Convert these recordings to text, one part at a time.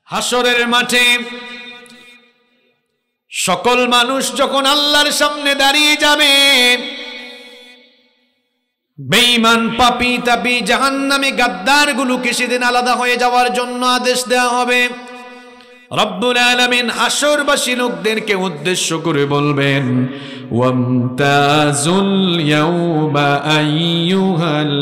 হাসরের মাঠে সকল মানুষ যখন আল্লাহর সামনে দাঁড়িয়ে যাবে, বেঈমান পাপী তাপী জাহান্নামী গাদ্দার গুলোকে সেদিন আলাদা হয়ে যাওয়ার জন্য আদেশ দেওয়া হবে। রব্বুল আলামিন হাসরবাসী লোকদেরকে উদ্দেশ্য করে বলবেন, ওয়ামতাজুল ইয়াউমা আইয়ুহাল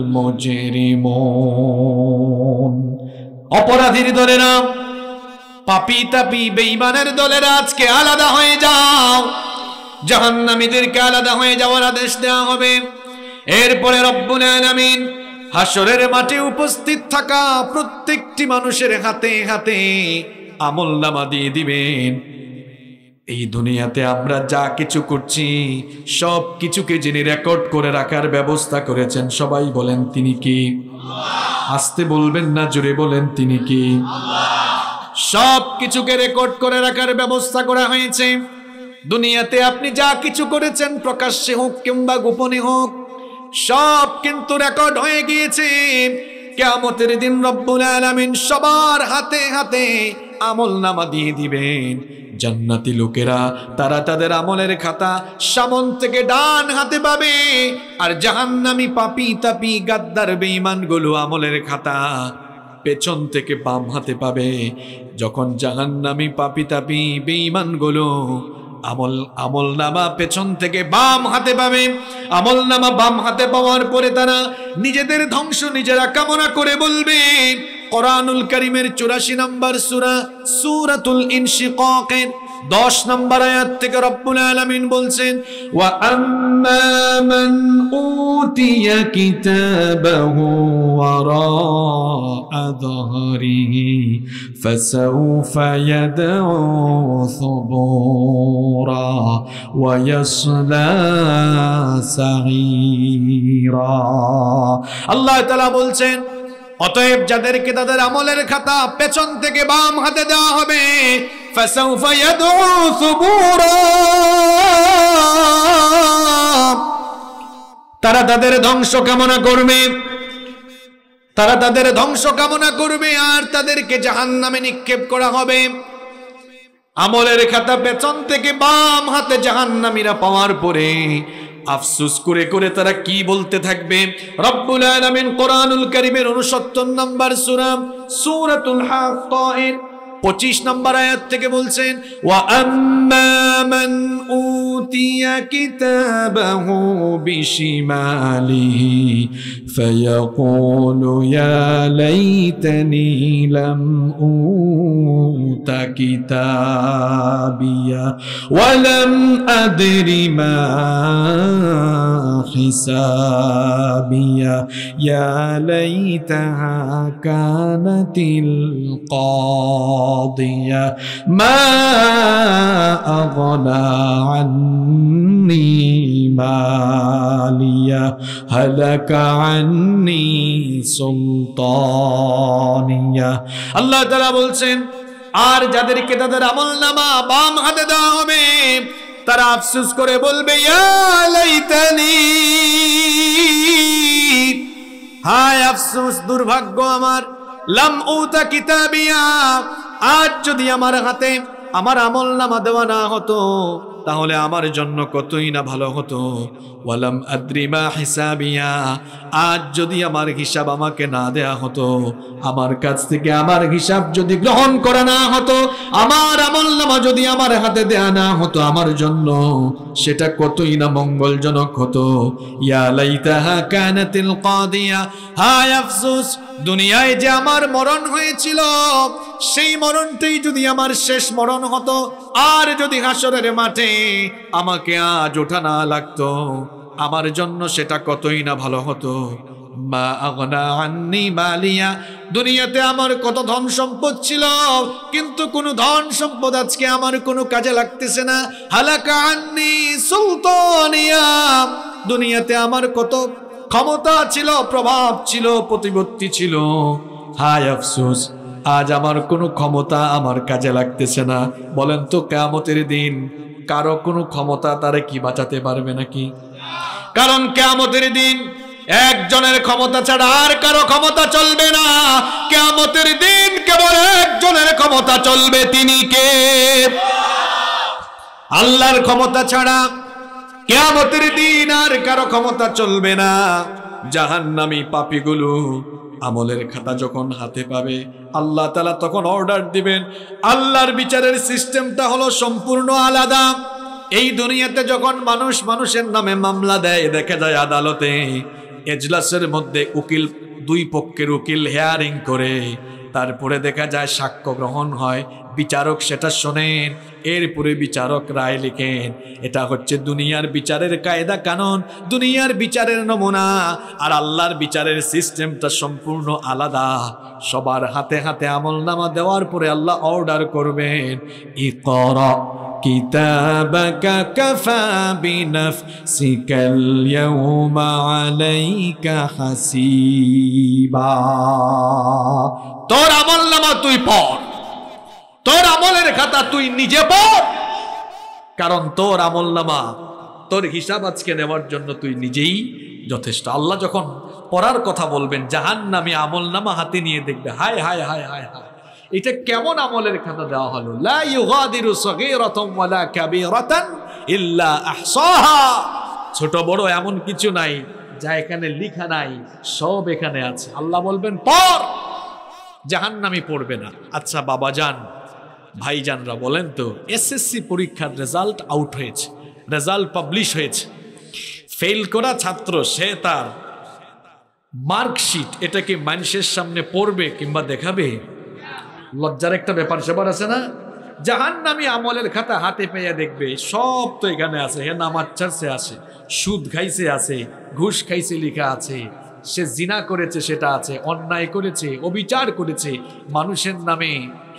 মুজরিমুন। অপরাধীর দলেরা, পাপী তাপী বেঈমানের দলেরা আজকে আলাদা হয়ে যাও, জাহান্নামীদেরকে আলাদা হয়ে যাওয়ার আদেশ দেওয়া হবে। এরপরে রব্বুল আলামিন হাসরের মাঠে উপস্থিত থাকা প্রত্যেকটি মানুষের হাতে হাতে আমলনামা দিয়ে দিবেন। এই দুনিয়াতে আমরা যা কিছু করছি সব কিছুকে যিনি রেকর্ড করে রাখার ব্যবস্থা করেছেন, সবাই বলেন তিনি কি? আস্তে বলবেন না, জোরে বলেন তিনি কি? সব কিছুকে রেকর্ড করে রাখার ব্যবস্থা করা হয়েছে। দুনিয়াতে আপনি যা কিছু করেছেন, প্রকাশ্যে হোক কিংবা গোপনে হোক, সব কিন্তু রেকর্ড হয়ে গিয়েছে। কিয়ামতের দিন রব্বুল আলামিন সবার হাতে হাতে আমলনামা দিয়ে দিবেন। জান্নাতি লোকেরা তারা তাদের আমলের খাতা সামন থেকে ডান হাতে পাবে, আর জাহান্নামী পাপী তাপী গাদ্দার বেঈমানগুলো আমলের খাতা পেছন থেকে বাম হাতে পাবে। যখন জাহান্নামী পাপী তাপী বেঈমানগুলো আমলনামা পেছন থেকে বাম হাতে পাবে, আমলনামা বাম হাতে পাওয়ার পরে তারা নিজেদের ধ্বংস নিজেরা কামনা করে বলবে। কোরআনুল কারীমের 84 নম্বর সূরা সূরাতুল ইনশিকাকের 10 নম্বর আয়াত থেকে রব্বুল আলামিন বলছেন, ওয়া আম্মা মান উতিয়া কিতাবাহু ওয়ারাআ যহরিহি ফাসাউফা ইয়াদউ সুবুরা ওয়া ইয়াসলা সাঈরা। আল্লাহ তাআলা বলছেন, অতএব যাদেরকে তাদের আমলের খাতা পেছন থেকে বাম হাতে দেওয়া হবে, ফাসাউফা ইয়াদউ সুবুরা, তারা তাদের ধ্বংস কামনা করবে, তারা তাদের ধ্বংস কামনা করবে, আর তাদেরকে জাহান্নামে নিক্ষেপ করা হবে। আমলের খাতা পেছন থেকে বাম হাতে জাহান্নামীরা পাওয়ার পরে আফসোস করে করে তারা কি বলতে থাকবে? রব্বুল আলামিন কোরআনুল কারীমের 69 নম্বর সূরা সূরাতুল হাক্কার 25 নম্বর আয়াত থেকে বলছেন, ওয়া আম্মা মান উতিয়া কিতাবাহু বিশিমালিহি ফায়াকুলু ইয়া লাইতানি লাম উতা কিতাবিয়া ওয়া লাম আদরি মা হিসাবিয়া ইয়া লাইতাহা কানাতিল قاضية ما أغنى عني مالية هلك عني سلطانية। আল্লাহ তাআলা বলছেন, আর যাদেরকে তাদের আমলনামা বাম হাতে দেওয়া হবে তারা আফসোস করে বলবে, ইয়া লাইতানি, হায় আফসোস, দুর্ভাগ্য আমার, লাম উতা কিতাবিয়া, আজ যদি আমার হাতে আমার আমলনামা দেওয়া না হতো তাহলে আমার জন্য কতই না ভালো হতো। ওয়ালাম আদ্রি মা হিসাবিয়া, আজ যদি আমার হিসাব আমাকে না দেয়া হতো, আমার কাছ থেকে আমার হিসাব যদি গ্রহণ করা না হতো, আমার আমলনামা যদি আমার হাতে দেয়া না হতো, আমার জন্য সেটা কতই না মঙ্গলজনক হতো। ইয়া লাইতাহা কানাতিল কাদিয়া, হায় আফসোস, দুনিয়ায় যে আমার মরণ হয়েছিল সেই মরণটাই যদি আমার শেষ মরণ হতো, আর যদি হাসরের মাঠে আমাকে আজ ওঠা না লাগতো, আমার জন্য সেটা কতই না ভালো হতো। মা আগনা আন্নি মালিয়া, দুনিয়াতে আমার কত ধন সম্পদ ছিল, কিন্তু কোনো ধন সম্পদ আজকে আমার কোনো কাজে লাগতেছে না। হালাকা আন্নি সুলতানিয়া, দুনিয়াতে আমার কত ক্ষমতা ছিল, প্রভাব ছিল, প্রতিপত্তি ছিল, হায় আফসোস, আজ আমার কোনো ক্ষমতা আমার কাজে লাগতেছে না। বলেন তো, কিয়ামতের দিন কারো কোনো ক্ষমতা তারে কি বাঁচাতে পারবে নাকি? কারণ কিয়ামতের দিন একজনের ক্ষমতা ছাড়া আর কারো ক্ষমতা চলবে না। কিয়ামতের দিন কেবল একজনের ক্ষমতা চলবে তিনি কে? আল্লাহর ক্ষমতা ছাড়া কিয়ামতের দিন আর কারো ক্ষমতা চলবে না। জাহান্নামী পাপীগুলো আমলের খাতা যখন হাতে পাবে আল্লাহ তাআলা তখন অর্ডার দিবেন। আল্লাহর বিচারের সিস্টেমটা হলো সম্পূর্ণ আলাদা। এই দুনিয়াতে যখন মানুষ মানুষের নামে মামলা দেয়, দেখা যায় আদালতে এজলাসের মধ্যে উকিল, দুই পক্ষের উকিল হিয়ারিং করে, তারপরে দেখা যায় সাক্ষ্য গ্রহণ হয়, বিচারক সেটা শোনেন, এরপরে বিচারক রায় লিখেন। এটা হচ্ছে দুনিয়ার বিচারের কায়দা কানুন, দুনিয়ার বিচারের নমুনা। আর আল্লাহর বিচারের সিস্টেমটা সম্পূর্ণ আলাদা। সবার হাতে হাতে আমলনামা দেওয়ার পরে আল্লাহ অর্ডার করবেন, ইকরা কিতাবাকা কাফা বিনাফসিকাল ইয়াউমা আলাইকা হাসিবা। তোর আমলনামা তুই পড়, তোর আমলের খাতা তুই নিজে পড়, কারণ তোর আমলনামা, তোর হিসাব আজকে নেওয়ার জন্য তুই নিজেই যথেষ্ট। আল্লাহ যখন পড়ার কথা বলবেন, জাহান্নামী আমলনামা হাতে নিয়ে দেখবে, হায় হায় হায় হায় হায়, এটা কেমন আমলের খাতা দেওয়া হলো। লা ইউগাদিরু সগীরাতান ওয়ালা কাবীরাতান ইল্লা আহসাহা। ছোট বড় এমন কিছু নাই যা এখানে লেখা নাই, সব এখানে আছে। আল্লাহ বলবেন পড়, জাহান্নামী পড়বে না। আচ্ছা বাবাজান, ভাইজানরা বলেন তো, এসএসসি পরীক্ষার রেজাল্ট আউট হয়েছে, রেজাল্ট পাবলিশ হয়েছে, ফেল করা ছাত্র সে তার মার্কশিট এটা কি মানুষের সামনে পড়বে কিংবা দেখাবে? লজ্জার একটা ব্যাপার সেবার আছে না? জাহান্নামী আমলের খাতা হাতে পেয়ে দেখবে সব তো এখানে আছে। হে নামাজ ছাড়ছে আছে, সুদ খাইছে আছে, ঘুষ খাইছে লেখা আছে, সে জিনা করেছে সেটা আছে, অন্যায় করেছে, অবিচার করেছে, মানুষের নামে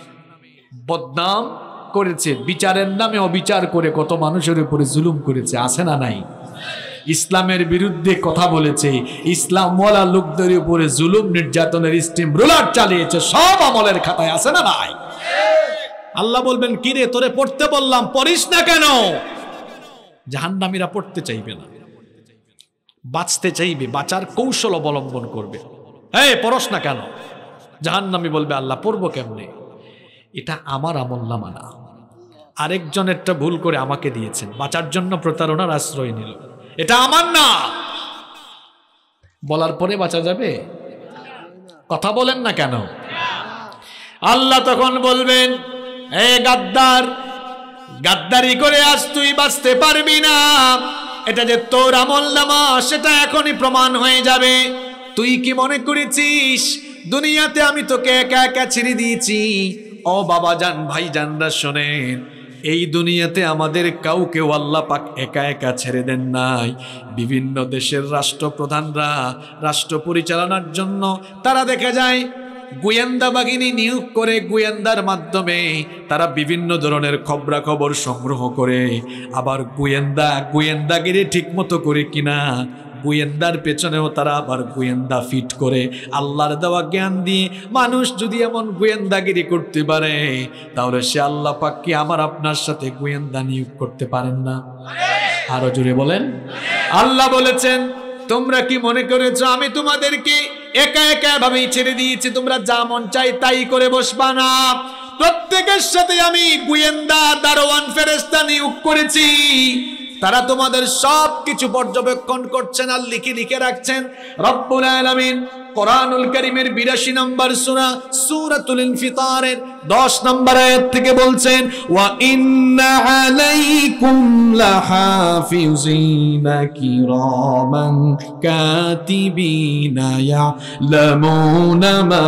বদনাম করেছে, বিচারের নামে অবিচার করে কত মানুষের উপরে জুলুম করেছে, আছে না নাই? ইসলামের বিরুদ্ধে কথা বলেছে, ইসলাম ওয়ালা লোকদের উপরে জুলুম নির্যাতনের স্টিম রোলার চালিয়েছে, সব আমলের খাতায় আছে না নাই? আল্লাহ বলবেন, কিরে তোরে পড়তে বললাম পড়িস না কেন? জাহান্নামীরা পড়তে চাইবে না, বাঁচতে চাইবে, বাঁচার কৌশল অবলম্বন করবে। এই পড়স না কেন? জাহান্নামী বলবে, আল্লাহ পড়বো কেমনে? এটা আমার আমলনামা না, আরেকজনেরটা ভুল করে আমাকে দিয়েছেন, বাঁচার জন্য প্রতারণার আশ্রয় নিল, এটা আমার না। বলার পরে বাঁচা যাবে? কথা বলেন না কেন? আল্লাহ তখন বলবেন, এ গাদ্দার, গাদ্দারি করে আজ তুই বাঁচতে পারবি না। এটা যে তোর আমলনামা সেটা এখনই প্রমাণ হয়ে যাবে। তুই কি মনে করেছিস দুনিয়াতে আমি তোকে একা একা ছেড়ে দিয়েছি? ও বাবা জান, ভাই জানরা শোনেন, এই দুনিয়াতে আমাদের কাউকেও আল্লাহ পাক একা একা ছেড়ে দেন নাই। বিভিন্ন দেশের রাষ্ট্রপ্রধানরা রাষ্ট্র পরিচালনার জন্য তারা দেখা যায় গোয়েন্দা বাহিনী নিয়োগ করে, গোয়েন্দার মাধ্যমে তারা বিভিন্ন ধরনের খবরাখবর সংগ্রহ করে। আবার গোয়েন্দাগিরি ঠিক মতো করে কিনা, গোয়েন্দার পেছনেও তারা আবার গোয়েন্দা ফিট করে। আল্লাহর দেওয়া জ্ঞান দিয়ে মানুষ যদি এমন গোয়েন্দাগিরি করতে পারে, তাহলে সে আল্লাহ পাক কি আমার আপনার সাথে গোয়েন্দা নিয়োগ করতে পারেন না? আরো জোরে বলেন। আল্লাহ বলেছেন, তোমরা কি মনে করেছো আমি তোমাদেরকে একা একা ভাবেই ছেড়ে দিয়েছি, তোমরা যা মন চাই তাই করে বসবা না? প্রত্যেকের সাথে আমি গোয়েন্দা, দারোয়ান, ফেরেশতা নিয়োগ করেছি। তারা তোমাদের সব কিছু পর্যবেক্ষণ করছেন আর লিখে লিখে রাখছেন। রব্বুল আলামিন কোরআনুল কারীমের 82 নম্বর সূরা সূরাতুল ইনফিতারের 10 নম্বর আয়াত থেকে বলছেন, ওয়া ইন্না আলাইকুম লাহাফিজিনা কিরামান কাতিবিনা ইয়ালামুনা মা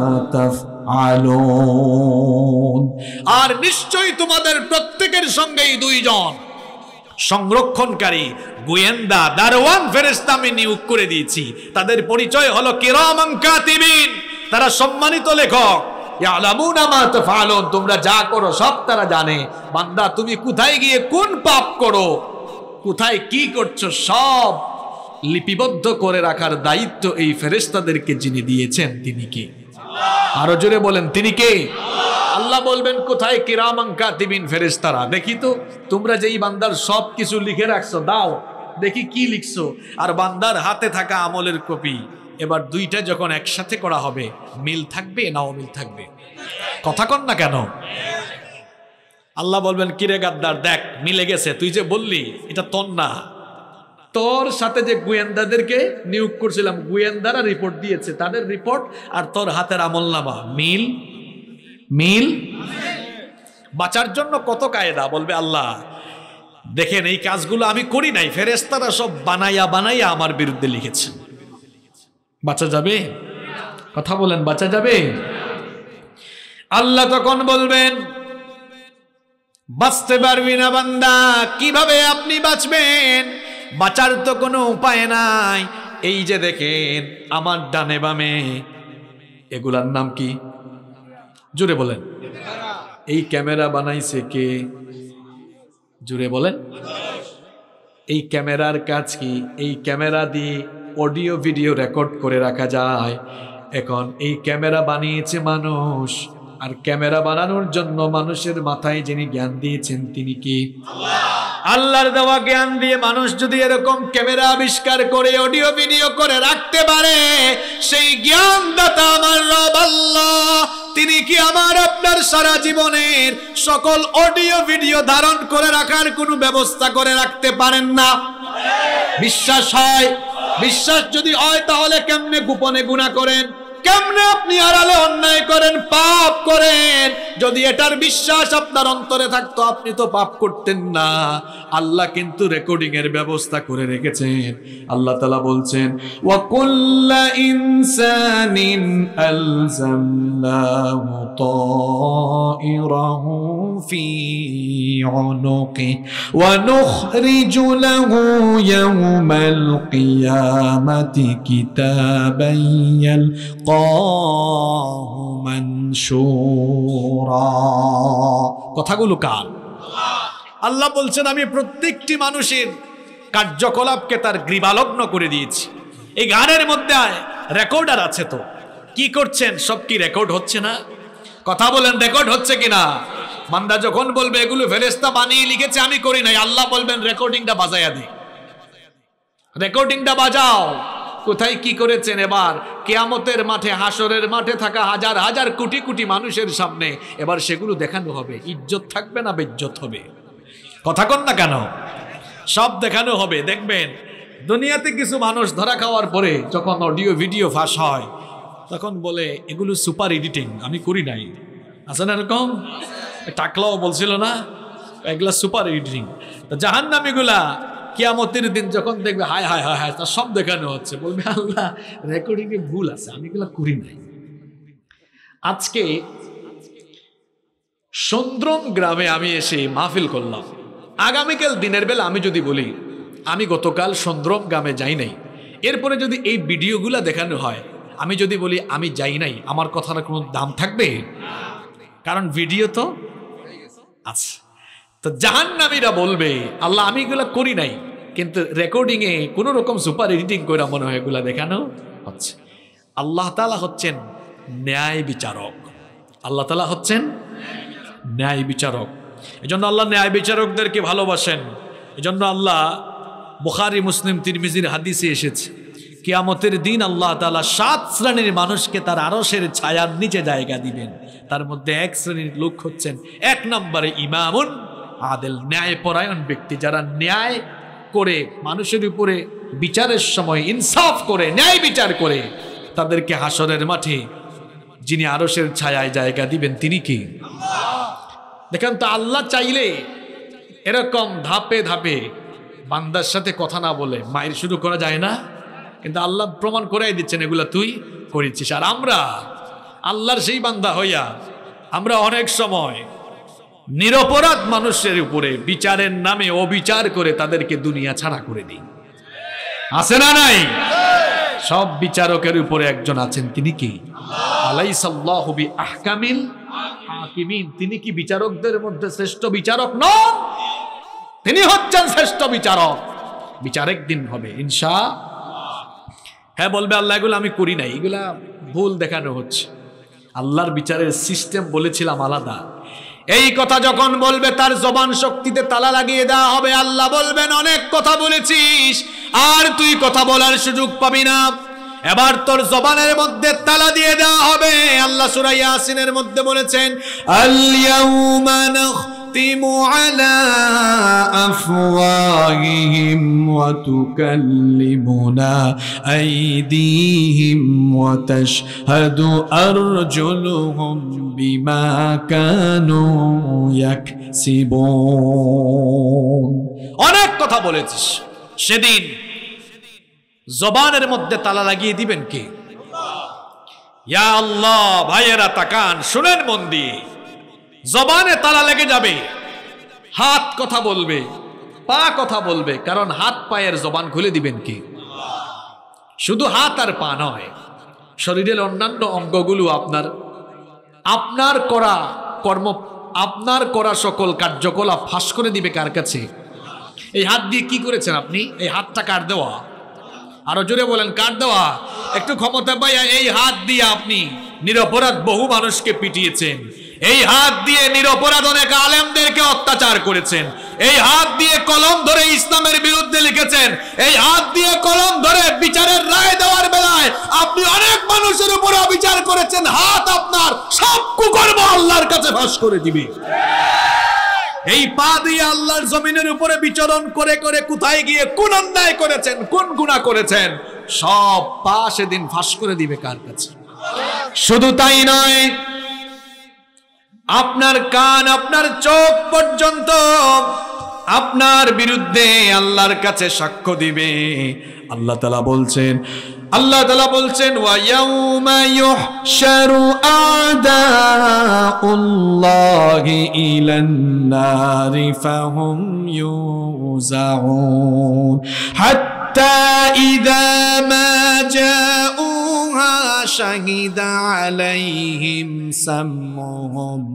তাফআলুন। আর নিশ্চয়ই তোমাদের প্রত্যেকের সঙ্গেই দুইজন সংরক্ষণকারী, গোয়েন্দা, দারোয়ান, ফেরেশতা আমি নিয়োগ করে দিয়েছি। তাদের পরিচয় হলো কিরামান কাতিবিন, তারা সম্মানিত লেখক। ইয়ালামুনা মা তাফআলুন, তোমরা যা করো সব তারা জানে। বান্দা তুমি কোথায় গিয়ে কোন পাপ করো, কোথায় কি করছো, সব লিপিবদ্ধ করে রাখার দায়িত্ব এই ফেরেশতাদেরকে যিনি দিয়েছেন তিনি কে? আরো জোরে বলেন, তিনি কে? আল্লাহ বলবেন, কোথায় কিরামান কাতিবিন ফেরেশতারা? দেখি তো তোমরা যেই বান্দার সব কিছু লিখে রাখছো, দাও দেখি কি লিখছো। আর বান্দার হাতে থাকা আমলের কপি, এবার দুইটা যখন একসাথে করা হবে, মিল থাকবে না অমিল থাকবে? কথা কন না কেন? আল্লাহ বলবেন কিরে গাদ্দার, দেখ মিলে গেছে, তুই যে বললি এটা তোর না, তোর সাথে যে গোয়েন্দাদেরকে নিয়োগ করছিলাম, গোয়েন্দারা রিপোর্ট দিয়েছে, তাদের রিপোর্ট আর তোর হাতের আমলনামা মিল মিল। বাঁচার জন্য কত কায়দা, বলবে আল্লাহ দেখেন এই কাজগুলো আমি করি নাই, ফেরেশতারা সব বানাইয়া বানাইয়া আমার বিরুদ্ধে লিখেছে। বাঁচা যাবে? কথা বলেন, বাঁচা যাবে? আল্লাহ তখন বলবেন বাঁচতে পারবি না বান্দা, কিভাবে আপনি বাঁচবেন? বাঁচার তো কোনো উপায় নাই। এই যে দেখেন আমার ডানে বামে এগুলার নাম কি? জোরে বলেন। এই ক্যামেরা বানাইছে কে? জোরে বলেন। এই ক্যামেরার কাজ কি? এই ক্যামেরা দিয়ে অডিও ভিডিও রেকর্ড করে রাখা যায়। এখন এই ক্যামেরা বানিয়েছে মানুষ, আর ক্যামেরা বানানোর জন্য মানুষের মাথায় যিনি জ্ঞান দিয়েছেন তিনি কি? আল্লাহর দেওয়া জ্ঞান দিয়ে মানুষ যদি এরকম ক্যামেরা আবিষ্কার করে অডিও ভিডিও করে রাখতে পারে, সেই জ্ঞানদাতা আমার রব আল্লাহ, তিনি কি আমার আপনার সারা জীবনের সকল অডিও ভিডিও ধারণ করে রাখার কোনো ব্যবস্থা করে রাখতে পারেন না? বিশ্বাস হয়? বিশ্বাস যদি হয় তাহলে কেমনে গোপনে গুনাহ করেন, কেমনে আপনি আড়ালে অন্যায় করেন, পাপ করেন? যদি এটার বিশ্বাস আপনার অন্তরে থাকতো আপনি তো পাপ করতেন না। আল্লাহ কিন্তু রেকর্ডিং এর ব্যবস্থা করে রেখেছেন। আল্লাহ তাআলা বলছেন ওয়া কুল্লা ইনসানিন আলজামনাহু তাইরাহু ফি উনুকি ওয়া নুখরিজু লাহু ইয়াওমাল কিয়ামাতি কিতাবান কথাগুলো কার? আল্লাহ বলছেন আমি প্রত্যেকটি মানুষের কার্যকলাপকে তার গ্রীবালগ্ন করে দিয়েছি। এই গানের মধ্যে রেকর্ডার আছে, তো কি করছেন সব কি রেকর্ড হচ্ছে না? কথা বলেন, রেকর্ড হচ্ছে কিনা? বান্দা যখন বলবে এগুলো ফেরেশতা বানিয়ে লিখেছে আমি করি নাই, আল্লাহ বলবেন রেকর্ডিংটা বাজাইয়া দে, রেকর্ডিংটা বাজাও। কোথায় কি করেছেন? এবার কিয়ামতের মাঠে, হাসরের মাঠে থাকা হাজার হাজার কোটি কোটি মানুষের সামনে এবার সেগুলো দেখানো হবে। ইজ্জত থাকবে না বেইজ্জত হবে? কথা কন না কেন? সব দেখানো হবে। দেখবেন দুনিয়াতে কিছু মানুষ ধরা খাওয়ার পরে যখন অডিও ভিডিও ফাঁস হয় তখন বলে এগুলো সুপার এডিটিং, আমি করি নাই। আছে না এরকম? টাকলাও বলছিল না এগুলা সুপার এডিটিং। জাহান্নামীগুলা কিয়ামতের দিন যখন দেখবে হায় হায় হায় হায়, তা সব দেখানো হচ্ছে, বলবে আল্লাহ রেকর্ডিং এ ভুল আছে, আমি এগুলা করি নাই। আজকে সুন্দ্রম গ্রামে আমি এসে মাহফিল করলাম। আগামীকাল দিনের বেলা আমি যদি বলি আমি গতকাল সুন্দ্রম গ্রামে যাই নাই, এরপরে যদি এই ভিডিওগুলা দেখানো হয়, আমি যদি বলি আমি যাই নাই, আমার কথার কোনো দাম থাকবে? কারণ ভিডিও তো আছে। তো জাহান্নামীরা বলবে আল্লাহ আমি এগুলা করি নাই, কিন্তু রেকর্ডিং এ কোন রকম সুপার এডিটিং করে মনে হয় এগুলা দেখানো হচ্ছে। আল্লাহ তাআলা হচ্ছেন ন্যায় বিচারক। আল্লাহ তাআলা হচ্ছেন ন্যায় বিচারক। এজন্য আল্লাহ ন্যায় বিচারকদেরকে ভালোবাসেন। এজন্য আল্লাহ বুখারী, মুসলিম, তিরমিজির হাদিসে এসেছে কিয়ামতের দিন আল্লাহ তাআলা 7 শ্রেণীর মানুষকে তার আরশের ছায়ার নিচে জায়গা দিবেন। তার মধ্যে এক শ্রেণীর লোক হচ্ছেন 1 নম্বরে ইমামুন আদেল, ন্যায়পরায়ণ ব্যক্তি, যারা ন্যায় করে মানুষের উপরে বিচারের সময় ইনসাফ করে, ন্যায় বিচার করে, তাদেরকে হাসরের মাঠে যিনি আরশের ছায়ায় জায়গা দিবেন তিনি কি? দেখেন তো, আল্লাহ চাইলে এরকম ধাপে ধাপে বান্দার সাথে কথা না বলে মায়ের শুরু করা যায় না, কিন্তু আল্লাহ প্রমাণ করাই দিচ্ছেন এগুলা তুই করেছিস। আর আমরা আল্লাহর সেই বান্দা হইয়া আমরা অনেক সময় নিরপরাধ মানুষের উপরে বিচারের নামে অবিচার করে তাদেরকে দুনিয়া ছাড়া করে দিই। আছে না নাই? সব বিচারকের উপরে একজন আছেন, তিনি কি? আলাইসাল্লাহু বিআহকামিল হাকিমিন। তিনি কি বিচারকদের মধ্যে শ্রেষ্ঠ বিচারক নন? তিনি হচ্ছেন শ্রেষ্ঠ বিচারক। বিচার একদিন হবে ইনশাআল্লাহ। হ্যাঁ বলবে আল্লাহ এগুলো আমি করি নাই, এগুলা ভুল দেখানো হচ্ছে। আল্লাহর বিচারের সিস্টেম বলেছিলাম আলাদা। এই কথা যখন বলবে তার জবান শক্তিতে তালা লাগিয়ে দেওয়া হবে। আল্লাহ বলবেন অনেক কথা বলেছিস, আর তুই কথা বলার সুযোগ পাবি না। এবার তোর জবানের মধ্যে তালা দিয়ে দেওয়া হবে। আল্লাহ সূরা ইয়াসিনের মধ্যে বলেছেন, আল ইয়াউমা নাখতিমু আলা আফওয়াহিহিম ওয়া তুকাল্লিমুনা আইদিহিম ওয়া তাশহাদু আরজুলুহুম বিমা কানু ইয়াকসিবুন। অনেক কথা বলেছিস, সেদিন জবানের মধ্যে তালা লাগিয়ে দিবেন কে? ইয়া আল্লাহ। ভাইয়েরা তাকান, শুনেন মন দিয়ে। জবানে তালা লেগে যাবে, হাত কথা বলবে, পা কথা বলবে, কারণ হাত পায়ের জবান খুলে দিবেন কে? শুধু হাত আর পা নয়, শরীরের অন্যান্য অঙ্গগুলো আপনার করা কর্ম, আপনার করা সকল কার্যকলাপ ফাঁস করে দিবে কার কাছে? এই হাত দিয়ে কি করেছেন আপনি? এই হাতটা কার দেওয়া? আরো জোরে বলেন, কার দেওয়া? একটু ক্ষমতা পাইয়া এই হাত দিয়ে আপনি নিরপরাধ বহু মানুষকে পিটিয়েছেন। এই হাত দিয়ে নিরপরাধ অনেক আলেমদেরকে অত্যাচার করেছেন। এই হাত দিয়ে কলম ধরে ইসলামের বিরুদ্ধে লিখেছেন। এই হাত দিয়ে কলম ধরে বিচারের রায় দেওয়ার বেলায় আপনি অনেক মানুষের উপর অবিচার করেছেন। হাত আপনার সব কুকর্ম আল্লাহর কাছে ফাঁস করে দিবে। এই পা দিয়ে আল্লাহর জমিনের উপরে বিচরণ করে করে কোথায় গিয়ে কোন অন্যায় করেছেন, কোন গুনাহ করেছেন, সব পা সেদিন ফাঁস করে দিবে কার কাছে? শুধু তাই নয়, আপনার কান, আপনার চোখ পর্যন্ত আপনার বিরুদ্ধে আল্লাহর কাছে সাক্ষ্য দিবে। আল্লাহ তাআলা বলছেন ওয়া ইয়াউমা ইউহশারু আ'দাউল্লাহি ইলান নারি ফাহুম ইউজাউন হাত্তা ইযা মা জাউহা শাহিদা আলাইহিম সামউহুম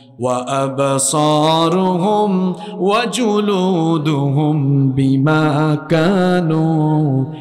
وأبصارهم وجلودهم بما كانوا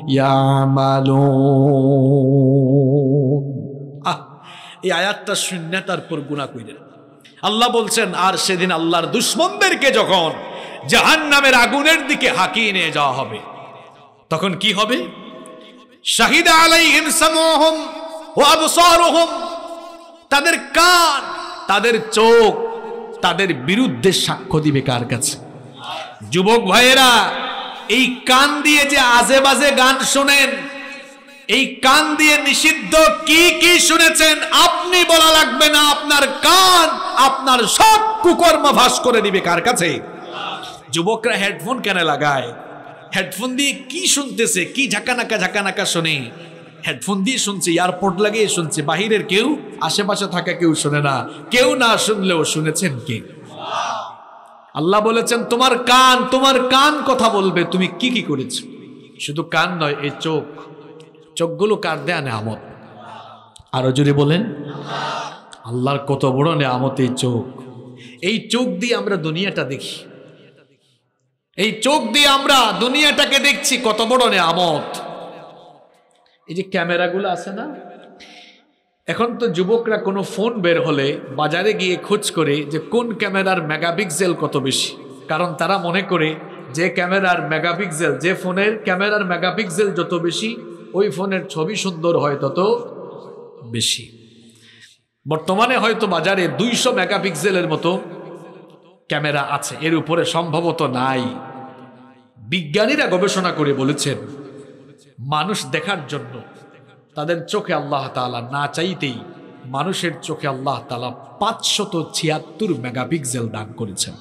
يعملون। এই আয়াতটা শুনে তারপর গুনাহ কইলেন। আল্লাহ বলছেন, আর সেদিন আল্লাহর দুশমনদেরকে যখন জাহান্নামের আগুনের দিকে হাঁকিয়ে নিয়ে যাওয়া হবে, তখন কি হবে? শাহিদা আলাইহিম সামউহুম ওয়া আবসারুহুম, তাদের কান, তাদের চোখ তাদের বিরুদ্ধে সাক্ষ্য দিবে কার কাছে? যুবক ভাইয়েরা, এই কান দিয়ে যে আজে বাজে গান শোনেন, এই কান দিয়ে নিষিদ্ধ কি কি শুনেছেন আপনি বলা লাগবে না। আপনার কান আপনার সব কুকর্ম ফাঁস করে দিবে কার কাছে? যুবকরা হেডফোন কেন লাগায়? হেডফোন দিয়ে কি শুনতেছে, কি ঝাঁকানাকা শোনে? হেডফোন দিয়ে শুনছে, এয়ারপোর্ট লাগিয়ে শুনছে। বাহিরের কেউ, আশেপাশে থাকা কেউ শুনে না। কেউ না শুনলেও শুনেছেন কে? আল্লাহ বলেছেন, তোমার কান কথা বলবে তুমি কি কি করেছো। শুধু কান নয়, এই চোখগুলো কার দেয়া নেয়ামত? আরো জোরে বলেন, আল্লাহর কত বড় নেয়ামত এই চোখ। এই চোখ দিয়ে আমরা দুনিয়াটা দেখি, এই চোখ দিয়ে আমরা দুনিয়াটাকে দেখছি, কত বড় নেয়ামত। এই যে ক্যামেরাগুলো আছে না, এখন তো যুবকরা কোনো ফোন বের হলে বাজারে গিয়ে খোঁজ করে যে কোন ক্যামেরার মেগাপিক্সেল কত বেশি, কারণ তারা মনে করে যে ক্যামেরার মেগাপিক্সেল, যে ফোনের ক্যামেরার মেগাপিক্সেল যত বেশি, ওই ফোনের ছবি সুন্দর হয় তত বেশি। বর্তমানে হয়তো বাজারে 200 মেগাপিক্সেলের মতো ক্যামেরা আছে, এর উপরে সম্ভবত নাই। বিজ্ঞানীরা গবেষণা করে বলেছেন, মানুষ দেখার জন্য তাদের চোখে আল্লাহ তাআলা না চাইতেই মানুষের চোখে আল্লাহ তাআলা 576 মেগাপিক্সেল দান করেছেন।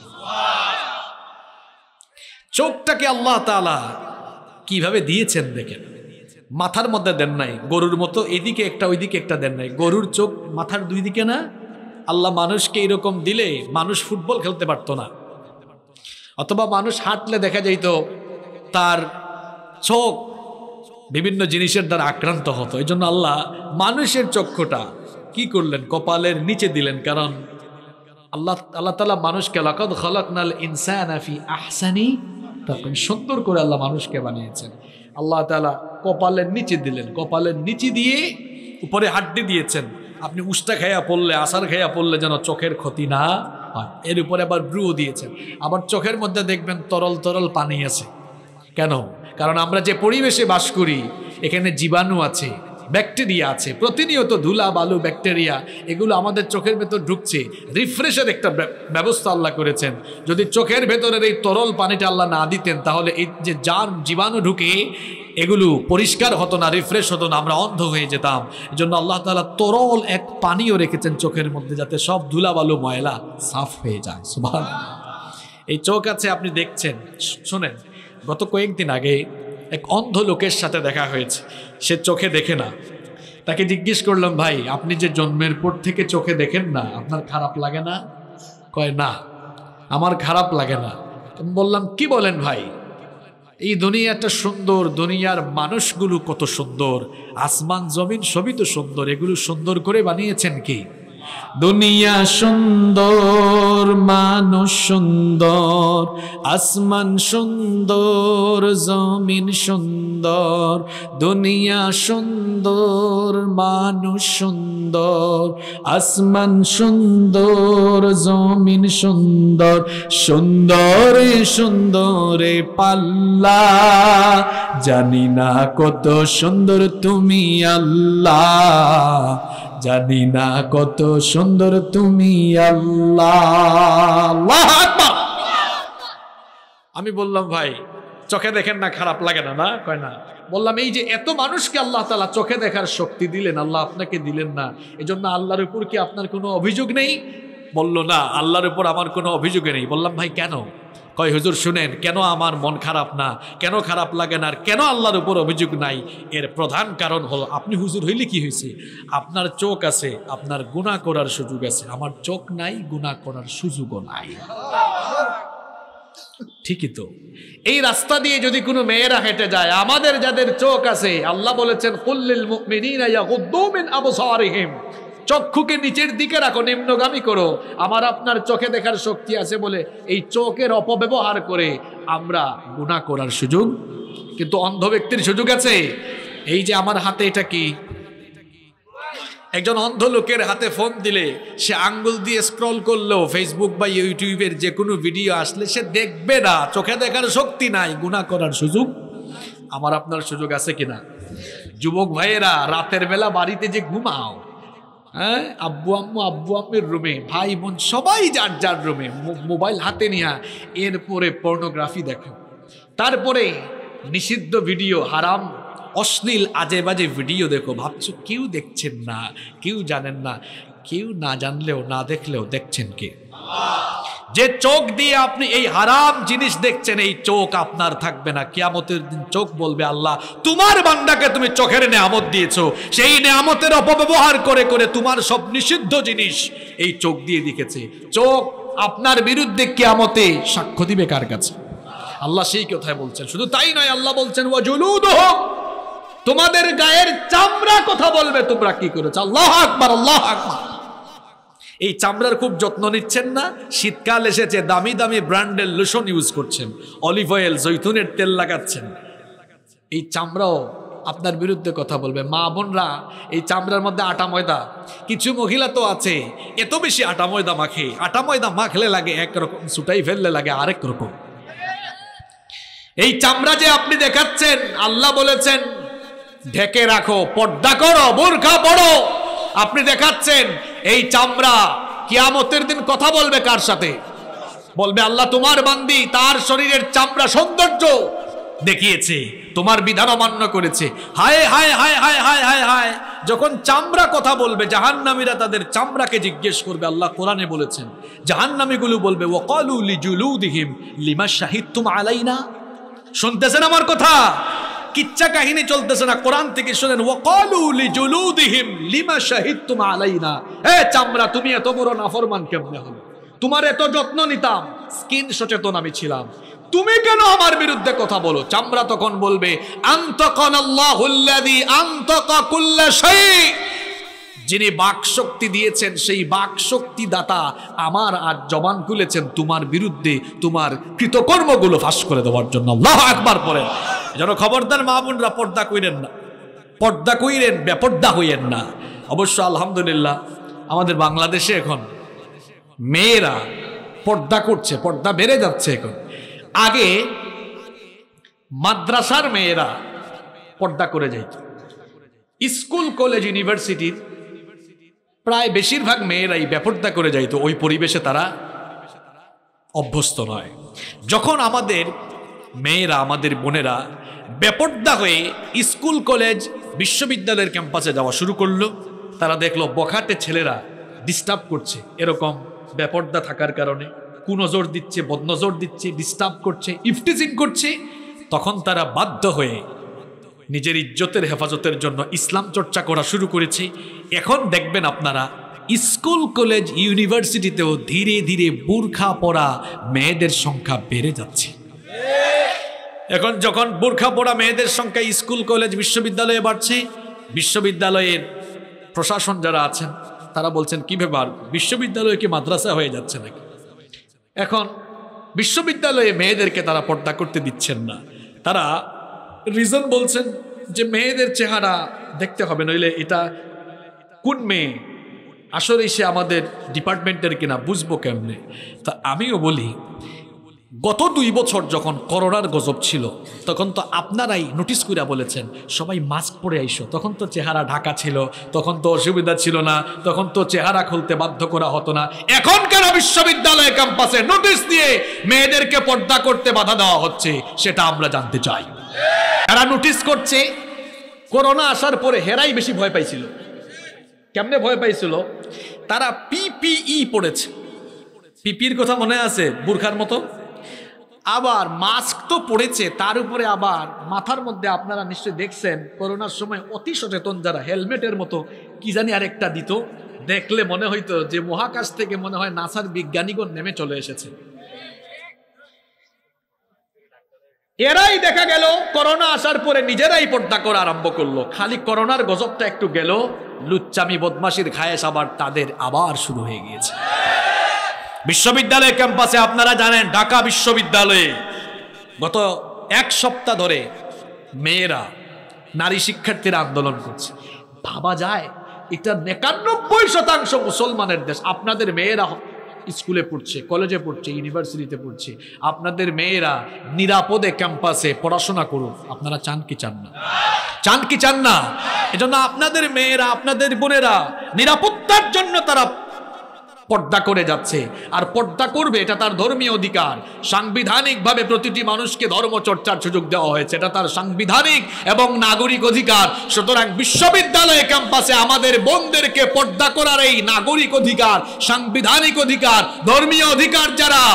চোখটাকে আল্লাহ তাআলা কিভাবে দিয়েছেন দেখেন। মাথার মধ্যে দেন নাই, গরুর মতো এদিকে একটা ওইদিকে একটা দেন নাই। গরুর চোখ মাথার দুই দিকে না। আল্লাহ মানুষকে এরকম দিলে মানুষ ফুটবল খেলতে পারতো না, অথবা মানুষ হাঁটলে দেখা যাইত তার চোখ বিভিন্ন জিনিসের দ্বারা আক্রান্ত হতো। এই জন্য আল্লাহ মানুষের চক্ষুটা কি করলেন? কপালের নিচে দিলেন। কারণ আল্লাহ তাআলা মানুষকে লাকাদ খালাকনাল ইনসানা ফি আহসানি তাকওয়িম, সুন্দর করে আল্লাহ মানুষকে বানিয়েছেন। আল্লাহ তাআলা কপালের নিচে দিলেন, কপালের নিচে দিয়ে উপরে হাড্ডি দিয়েছেন। আপনি উষ্টা খাইয়া পড়লে, আসার খাইয়া পড়লে যেন চোখের ক্ষতি না হয়। এর উপরে আবার ব্রু দিয়েছেন। আবার চোখের মধ্যে দেখবেন তরল তরল পানি আছে। কেন? কারণ আমরা যে পরিবেশে বাস করি এখানে জীবাণু আছে, ব্যাকটেরিয়া আছে, প্রতিনিয়ত ধুলা বালু ব্যাকটেরিয়া এগুলো আমাদের চোখের ভেতর ঢুকছে। রিফ্রেশের একটা ব্যবস্থা আল্লাহ করেছেন। যদি চোখের ভেতরের এই তরল পানিটা আল্লাহ না দিতেন তাহলে এই যে যার জীবাণু ঢুকে এগুলো পরিষ্কার হতো না, রিফ্রেশ হতো না, আমরা অন্ধ হয়ে যেতাম। এজন্য আল্লাহ তাআলা তরল এক পানিও রেখেছেন চোখের মধ্যে, যাতে সব ধুলা বালু ময়লা সাফ হয়ে যায়। সুবহানাল্লাহ। এই চোখ আছে, আপনি দেখছেন। শোনেন, গত কয়েকদিন আগে এক অন্ধ লোকের সাথে দেখা হয়েছে। সে চোখে দেখে না। তাকে জিজ্ঞেস করলাম, ভাই আপনি যে জন্মের পর থেকে চোখে দেখেন না, আপনার খারাপ লাগে না? কয় না, আমার খারাপ লাগে না। বললাম, কি বলেন ভাই? এই দুনিয়াটা সুন্দর, দুনিয়ার মানুষগুলো কত সুন্দর, আসমান জমিন সবই তো সুন্দর, এগুলো সুন্দর করে বানিয়েছেন কি? দুনিয়া সুন্দর, মানুষ সুন্দর, আসমান সুন্দর, জমিন সুন্দর। দুনিয়া সুন্দর, মানুষ সুন্দর, আসমান সুন্দর, জমিন সুন্দর। সুন্দরে সুন্দরে পাল্লা, জানি না কত সুন্দর তুমি আল্লাহ, জানি না কত সুন্দর তুমি আল্লাহ। আমি বললাম, ভাই চোখে দেখেন না, খারাপ লাগে না? না, কয় না। বললাম, এই যে এত মানুষকে আল্লাহ তাআলা চোখে দেখার শক্তি দিলেন, আল্লাহ আপনাকে দিলেন না, এজন্য আল্লাহর উপর কি আপনার কোনো অভিযোগ নেই? বলল, না, আল্লাহর উপর আমার কোনো অভিযোগ নেই। বললাম, ভাই কেন? কয়, হুজুর শুনেন, কেন আমার মন খারাপ না, কেন খারাপ লাগে না, আর কেন আল্লাহর উপর অভিযোগ নাই? এর প্রধান কারণ হলো, আপনি হুজুর হইলে কি হয়েছে? আপনার চোখ আছে, আপনার গুনাহ করার সুযোগ আছে, আমার চোখ নাই, গুনাহ করার সুযোগও নাই। ঠিকই তো। এই রাস্তা দিয়ে যদি কোনো মেয়েরা হেঁটে যায়, আমাদের যাদের চোখ আছে, আল্লাহ বলেছেন, কুল্লিল মুমিনিনা ইয়াগুদ্দু মিন আবসারিহিম, চক্ষুকে নিচের দিকে রাখো, নিম্নগামী করো। আমার আপনার চোখে দেখার শক্তি আছে বলে এই চোখের অপব্যবহার করে আমরা গুনাহ করার সুযোগ, কিন্তু অন্ধ ব্যক্তির সুযোগ আছে। এই যে আমার হাতে এটা কি? একজন অন্ধ লোকের হাতে ফোন দিলে সে আঙ্গুল দিয়ে স্ক্রল করলেও ফেসবুক বা ইউটিউবের যে কোনো ভিডিও আসলে সে দেখবে না, চোখে দেখার শক্তি নাই, গুনাহ করার সুযোগ আমার আপনার সুযোগ আছে কিনা? যুবক ভাইয়েরা, রাতের বেলা বাড়িতে যে ঘুমাও, হ্যাঁ, আব্বু আম্মুর রুমে, ভাই বোন সবাই যার যার রুমে, মোবাইল হাতে নিয়ে এরপরে পর্নোগ্রাফি দেখো, তারপরে নিষিদ্ধ ভিডিও, হারাম অশ্লীল আজে বাজে ভিডিও দেখো, ভাবছো কেউ দেখছেন না, কেউ জানেন না। কেউ না জানলেও না দেখলেও দেখছেন কে? যে চোখ দিয়ে আপনি এই হারাম জিনিস দেখছেন, এই চোখ আপনার থাকবে না। কিয়ামতের দিন চোখ বলবে, আল্লাহ তোমার বান্দাকে তুমি চোখের নেয়ামত দিয়েছো, সেই নেয়ামতের অপব্যবহার করে করে তোমার সব নিষিদ্ধ জিনিস এই চোখ দিয়ে দেখেছে। চোখ আপনার বিরুদ্ধে কিয়ামতে সাক্ষ্য দিবে কার কাছে? আল্লাহ সেই কথাই বলছেন। শুধু তাই নয়, আল্লাহ বলছেন, ওয়াজুলুদুহুম, তোমাদের গায়ের চামড়া কথা বলবে তোমরা কি করেছো। আল্লাহু আকবার, আল্লাহু আকবার। এই চামড়ার খুব যত্ন নিচ্ছেন না? শীতকাল এসেছে, দামি দামি ব্র্যান্ডের লোশন ইউজ করছেন, অলিভ অয়েল, জৈতুনের তেল লাগাচ্ছেন, এই চামড়াও আপনার বিরুদ্ধে কথা বলবে। মা বোনরা, এই চামড়ার মধ্যে আটা ময়দা, কিছু মহিলা তো আছে এত বেশি আটা ময়দা মাখে, আটা ময়দা মাখলে লাগে একরকম, ছুটাই ফেললে লাগে আরেক রকম। এই চামড়া যে আপনি দেখাচ্ছেন, আল্লাহ বলেছেন ঢেকে রাখো, পর্দা করো, বোরকা পরো। আপনি দেখাচ্ছেন এই চামড়া কিয়ামতের দিন কথা বলবে কার সাথে? বলবে, আল্লাহ তোমার বান্দি তার শরীরের চামড়া সৌন্দর্য দেখিয়েছে, তোমার বিধান অমান্য করেছে। হায় হায় হায় হায় হায় হায় হায়। যখন চামড়া কথা বলবে, জাহান্নামীরা তাদের চামড়াকে জিজ্ঞেস করবে। আল্লাহ কোরআনে বলেছেন, জাহান্নামীগুলো বলবে, ওয়াকালু লিজুলুদিহিম লিমা শাহিদতুম আলাইনা। শুনতেছেন আমার কথা? কিচ্ছা কাহিনী চলতেছে না, কোরআন থেকে শুনেন। ওয়াকালু লিজুলুদিহিম লিমা শাহিদতুম আলাইনা। হে চামড়া, তুমি এত বড় নাফরমান কেমনে হলো? তোমার এত যত্ন নিতাম, স্কিন সচেতন আমি ছিলাম, তুমি কেন আমার বিরুদ্ধে কথা বলো? চামড়া তখন বলবে, আনতাকানাল্লাহুল্লাযী আনতাকা কুল্লা শাই। যিনি বাক শক্তি দিয়েছেন, সেই বাক শক্তি দাতা আমার আজ জবান খুলেছেন তোমার বিরুদ্ধে, তোমার কৃতকর্মগুলো ফাঁস করে দেওয়ার জন্য। আল্লাহু আকবার পড়েন। যেন খবরদার মা বোনরা, পর্দা কইরেন না, পর্দা কইরেন, বেপর্দা হইয়েন না। অবশ্য আলহামদুলিল্লাহ আমাদের বাংলাদেশে এখন মেয়েরা পর্দা করছে, পর্দা বেড়ে যাচ্ছে এখন। আগে মাদ্রাসার মেয়েরা পর্দা করে যাইত, স্কুল কলেজ ইউনিভার্সিটির প্রায় বেশিরভাগ মেয়েরাই বেপরদা করে যাইতো, ওই পরিবেশে তারা অভ্যস্ত নয়। যখন আমাদের মেয়েরা, আমাদের বোনেরা বেপরদা হয়ে স্কুল কলেজ বিশ্ববিদ্যালয়ের ক্যাম্পাসে যাওয়া শুরু করলো, তারা দেখলো বখাটে ছেলেরা ডিস্টার্ব করছে, এরকম বেপরদা থাকার কারণে কুনজর দিচ্ছে, বদনজর দিচ্ছে, ডিস্টার্ব করছে, ইফটিজিং করছে। তখন তারা বাধ্য হয়ে নিজের ইজ্জতের হেফাজতের জন্য ইসলাম চর্চা করা শুরু করেছে। এখন দেখবেন আপনারা স্কুল কলেজ ইউনিভার্সিটিতেও ধীরে ধীরে বুরখা পরা মেয়েদের সংখ্যা বেড়ে যাচ্ছে। এখন যখন বুরখা পরা মেয়েদের সংখ্যা স্কুল কলেজ বিশ্ববিদ্যালয়ে বাড়ছে, বিশ্ববিদ্যালয়ের প্রশাসন যারা আছেন তারা বলছেন কি ব্যাপার, বিশ্ববিদ্যালয় কি মাদ্রাসা হয়ে যাচ্ছে নাকি? এখন বিশ্ববিদ্যালয়ে মেয়েদেরকে তারা পর্দা করতে দিচ্ছেন না। তারা রিজন বলছেন যে মেয়েদের চেহারা দেখতে হবে, নইলে এটা কোন মেয়ে, আসলে সে আমাদের ডিপার্টমেন্টের কিনা বুঝবো কেমনে। তা আমিও বলি, গত 2 বছর যখন করোনার গজব ছিল তখন তো আপনারাই নোটিস করে বলেছেন সবাই মাস্ক পরে আইসো, তখন তো চেহারা ঢাকা ছিল, তখন তো অসুবিধা ছিল না, তখন তো চেহারা খুলতে বাধ্য করা হতো না। এখন কেন বিশ্ববিদ্যালয় ক্যাম্পাসে নোটিস দিয়ে মেয়েদেরকে পর্দা করতে বাধা দেওয়া হচ্ছে, সেটা আমরা জানতে চাই। এরা নোটিস করছে, করোনা আসার পরে হেরাই বেশি ভয় পাইছিল। কেমনে ভয় পাইছিল? তারা পিপিই পড়েছে, পিপির কথা মনে আছে, বুরখার মতো, আবার মাস্ক তো পড়েছে, তার উপরে আবার মাথার মধ্যে আপনারা নিশ্চয়ই দেখছেন করোনার সময় অতি সচেতন যারা হেলমেটের মতো কি জানি আরেকটা দিত, দেখলে মনে হইতো যে মহাকাশ থেকে মনে হয় নাসার বিজ্ঞানীগণ নেমে চলে এসেছে। এরাই দেখা গেল করোনা আসার পরে নিজেরাই পর্দা করা আরম্ভ করলো। খালি করোনার গজবটা একটু গেল, লুচ্চামি বদমাশির খায়েশ আবার তাদের আবার শুরু হয়ে গিয়েছে। বিশ্ববিদ্যালয় ক্যাম্পাসে আপনারা জানেন, ঢাকা বিশ্ববিদ্যালয়ে গত 1 সপ্তাহ ধরে মেয়েরা, নারী শিক্ষার্থীরা আন্দোলন করছে। ভাবা যায় এটা 91% মুসলমানের দেশ। আপনাদের মেয়েরা স্কুলে পড়ছে, কলেজে পড়ছে, ইউনিভার্সিটিতে পড়ছে, আপনাদের মেয়েরা নিরাপদে ক্যাম্পাসে পড়াশোনা করুক। আপনারা চান কি চান না? চান কি চান না? এজন্য আপনাদের মেয়েরা, আপনাদের বোনেরা নিরাপত্তার জন্য তারা পর্দা করে যাচ্ছে, আর পর্দা করবে, এটা তার ধর্মীয় অধিকার। সাংবিধানিকভাবে প্রতিটি মানুষকে ধর্ম চর্চার সুযোগ দেওয়া হয়েছে, এটা তার সাংবিধানিক এবং নাগরিক অধিকার। সুতরাং বিশ্ববিদ্যালয় ক্যাম্পাসে আমাদের বোনদেরকে পর্দা করার এই নাগরিক অধিকার, সাংবিধানিক অধিকার, ধর্মীয় অধিকার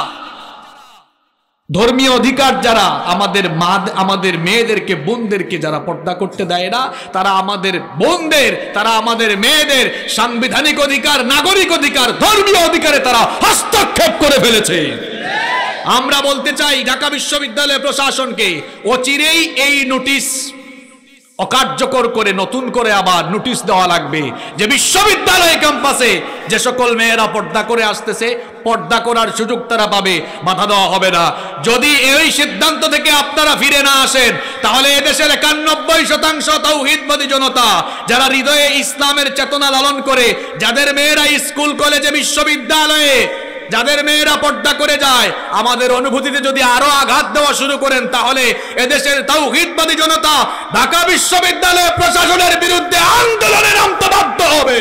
যারা আমাদের মেয়েদেরকে, বোনদেরকে যারা পর্দা করতে দেয় না, তারা আমাদের বোনদের, তারা আমাদের মেয়েদের সাংবিধানিক অধিকার, নাগরিক অধিকার, ধর্মীয় অধিকারে তারা হস্তক্ষেপ করে ফেলেছে। আমরা বলতে চাই ঢাকা বিশ্ববিদ্যালয় প্রশাসনকে অচিরেই এই নোটিশ অকার্যকর করে নতুন করে আবার নোটিশ দেওয়া লাগবে যে বিশ্ববিদ্যালয় ক্যাম্পাসে যে সকল মেয়েরা পর্দা করে আসতেছে, পর্দা করার সুযোগ তারা পাবে, বাধা দেওয়া হবে না। যদি এই সিদ্ধান্ত থেকে আপনারা ফিরে না আসেন, তাহলে এদেশের 91% তাওহীদবাদী জনতা যারা হৃদয়ে ইসলামের চেতনা লালন করে, যাদের মেয়েরা স্কুল কলেজে বিশ্ববিদ্যালয়ে, যাদের মেয়েরা পর্দা করে যায়, আমাদের অনুভূতিতে যদি আরো আঘাত দেওয়া শুরু করেন, তাহলে এদেশের তাওহীদবাদী জনতা ঢাকা বিশ্ববিদ্যালয় প্রশাসনের বিরুদ্ধে আন্দোলনে নামতে বাধ্য হবে।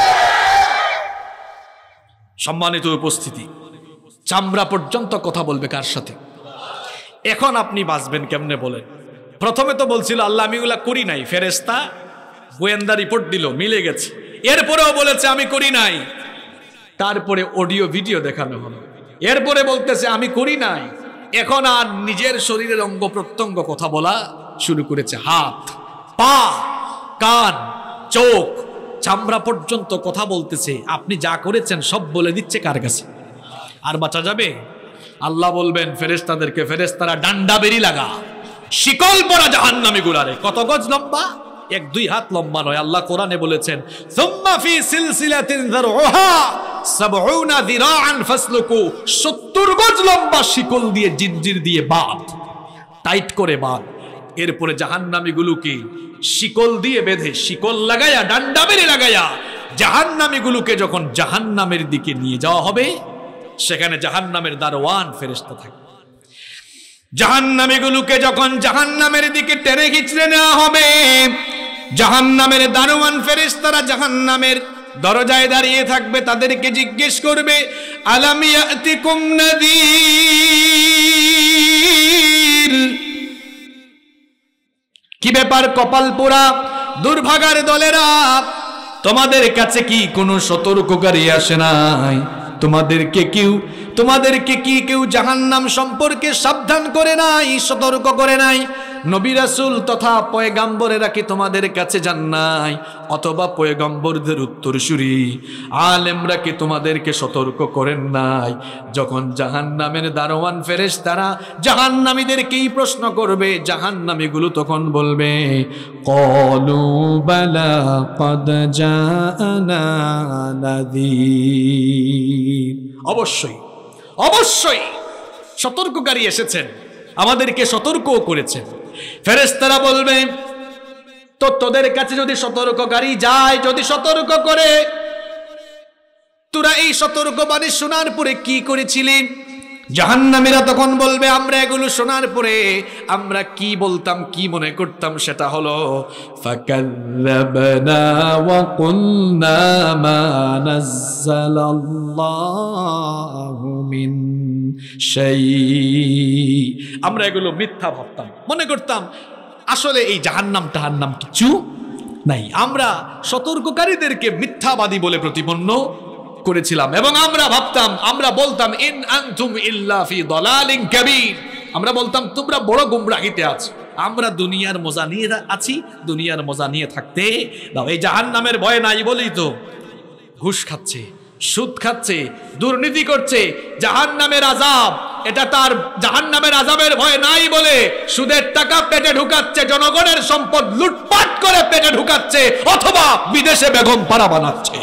সম্মানিত উপস্থিতি, চামড়া পর্যন্ত কথা বলবে কার সাথে? এখন আপনি বাঁচবেন কেমনে বলেন? প্রথমে তো বলছিল আল্লাহ আমি এগুলা করি নাই, ফেরেশতা গোয়েন্দা রিপোর্ট দিল, মিলে গেছে। এরপরেও বলেছে আমি করি নাই, তারপরে অডিও ভিডিও দেখানো হলো, এরপরে বলতেছে আমি করি নাই। এখন আর নিজের শরীরের অঙ্গ প্রত্যঙ্গ কথা বলা শুরু করেছে, হাত, পা, কান, চোখ, চামড়া পর্যন্ত কথা বলতেছে। আপনি যা করেছেন সব বলে দিচ্ছে কার কাছে? আর বাঁচা যাবে? আল্লাহ বলবেন ফেরেশতাদেরকে, ফেরেশতারা ডান্ডা বেরি লাগা, শিকল পরা জাহান্নামী গুলারে। কত গজ লম্বা? 1-2 হাত লম্বা নয়। আল্লাহ কোরআনে বলেছেন সুম্মা ফি সিলসিলাতিন যারউহা 70 যিরাআন ফাসলুকু, 70 গজ লম্বা শিকল দিয়ে, জিনজির দিয়ে বাঁধ, টাইট করে বাঁধ। এরপরে জাহান্নামীগুলোকে শিকল দিয়ে বেঁধে, শিকল লাগায়া, ডান্ডা বেরি লাগায়া জাহান্নামীগুলোকে যখন জাহান্নামের দিকে নিয়ে যাওয়া হবে, সেখানে জাহান্নামের দারওয়ান ফেরেশতা থাকবে। জাহান্নামীগুলোকে যখন জাহান্নামের দিকে টেনে হিচড়ে নেওয়া হবে, জাহান্নামের দারোয়ান ফেরেশতারা জাহান্নামের দরজায় দাঁড়িয়ে থাকবে, তাদেরকে জিজ্ঞেস করবে আলাম ইয়াতিকুম নাযীর, কি ব্যাপার কপাল পোড়া দুর্ভাগার দলেরা, তোমাদের কাছে কি কোনো সতর্ককারী আসে নাই? তোমাদেরকে কি কেউ জাহান্নাম সম্পর্কে সাবধান করে নাই, সতর্ক করে নাই? নবী রাসূল তথা পয়গাম্বরেরা কি তোমাদের কাছে যান নাই? অথবা পয়গাম্বরদের উত্তরসূরি আলেমরা কি তোমাদেরকে সতর্ক করেন নাই? যখন জাহান্নামের দারোয়ান ফেরেশতারা জাহান্নামীদেরকেই প্রশ্ন করবে, জাহান্নামীগুলো তখন বলবে ক্বালু বালা ক্বাদ জাআনা নাযীর, অবশ্যই সতর্ককারী এসেছেন, আমাদেরকে সতর্কও করেছেন। ফেরেশতারা বলবে তো তোদের কাছে যদি সতর্ককারী যায়, যদি সতর্ক করে, তোরা এই সতর্কবাণী শোনার পরে কি করেছিলি? জাহান্নামীরা তখন বলবে আমরা এগুলো শোনার পরে আমরা কি বলতাম, কি মনে করতাম, সেটা হলো ফাকাযযাবনা ওয়া কুলনা মা নাযালাল্লাহু মিন শাই, আমরা এগুলো মিথ্যা ভাবতাম, মনে করতাম আসলে এই জাহান্নাম কিছু নাই। আমরা সতর্ককারীদেরকে মিথ্যাবাদী বলে প্রতিপন্ন করেছিলাম এবং আমরা বলতাম ইন আনতুম ইল্লা ফি দালালিন কাবীর, আমরা বলতাম তোমরা বড় গুমরাহিতে আছো, আমরা দুনিয়ার মজা নিয়ে আছি, দুনিয়ার মজা নিয়ে থাকতে দাও। এই জাহান্নামের ভয় নাই বলেই তো ঘুষ খাচ্ছে, সুদ খাচ্ছে, দুর্নীতি করছে। জাহান্নামের আযাব, এটা তার জাহান্নামের আযাবের ভয় নাই বলে সুদের টাকা পেটে ঢুকাচ্ছে, জনগণের সম্পদ লুটপাট করে পেটে ঢুকাচ্ছে, অথবা বিদেশে বেগম পাড়া বানাচ্ছে।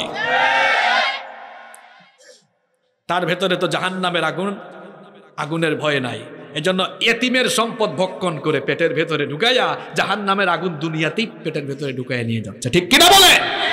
তার ভেতরে তো জাহান্নামের আগুনের ভয় নাই, এজন্য এতিমের সম্পদ ভক্ষণ করে পেটের ভেতরে ঢুকাইয়া জাহান্নামের আগুন দুনিয়াতেই পেটের ভেতরে ঢুকাইয়া নিয়ে যাচ্ছে। ঠিক কিনা বলে?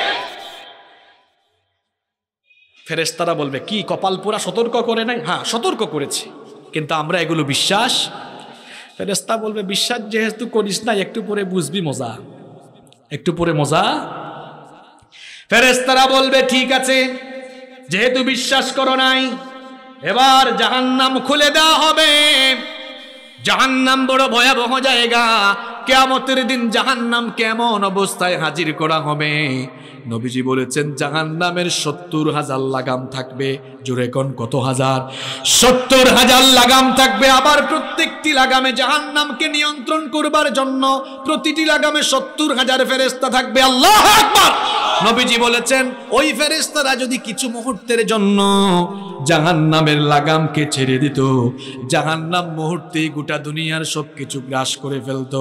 ফেরেশতারা বলবে কি কপাল পোড়া, সতর্ক করে নাই? হ্যাঁ সতর্ক করেছি, কিন্তু আমরা এগুলো বিশ্বাস। ফেরেশতা বলবে বিশ্বাস যেহেতু করিস না, একটু পরে বুঝবি মজা, একটু পরে মজা। ফেরেশতারা বলবে ঠিক আছে, যেহেতু বিশ্বাস করো নাই, এবার জাহান্নাম খুলে দেওয়া হবে। জাহান্নাম বড় ভয়াবহ জায়গা, কিয়ামতের দিন জাহান্নাম কেমন অবস্থায় হাজির করা হবে? নবীজি বলেছেন জাহান্নামের ৭০,০০০ লাগাম থাকবে। জোরে কোন কত হাজার? ৭০,০০০ লাগাম থাকবে। আবার প্রত্যেকটি লাগামে জাহান্নামকে নিয়ন্ত্রণ করবার জন্য প্রতিটি লাগামে ৭০,০০০ ফেরেশতা থাকবে। আল্লাহু আকবার। নবীজি বলেছেন ওই ফেরেশতারা যদি কিছু মুহূর্তের জন্য জাহান্নামের লাগামকে ছেড়ে দিত, জাহান্নাম মুহূর্তেই গোটা দুনিয়ার সবকিছু গ্রাস করে ফেলতো।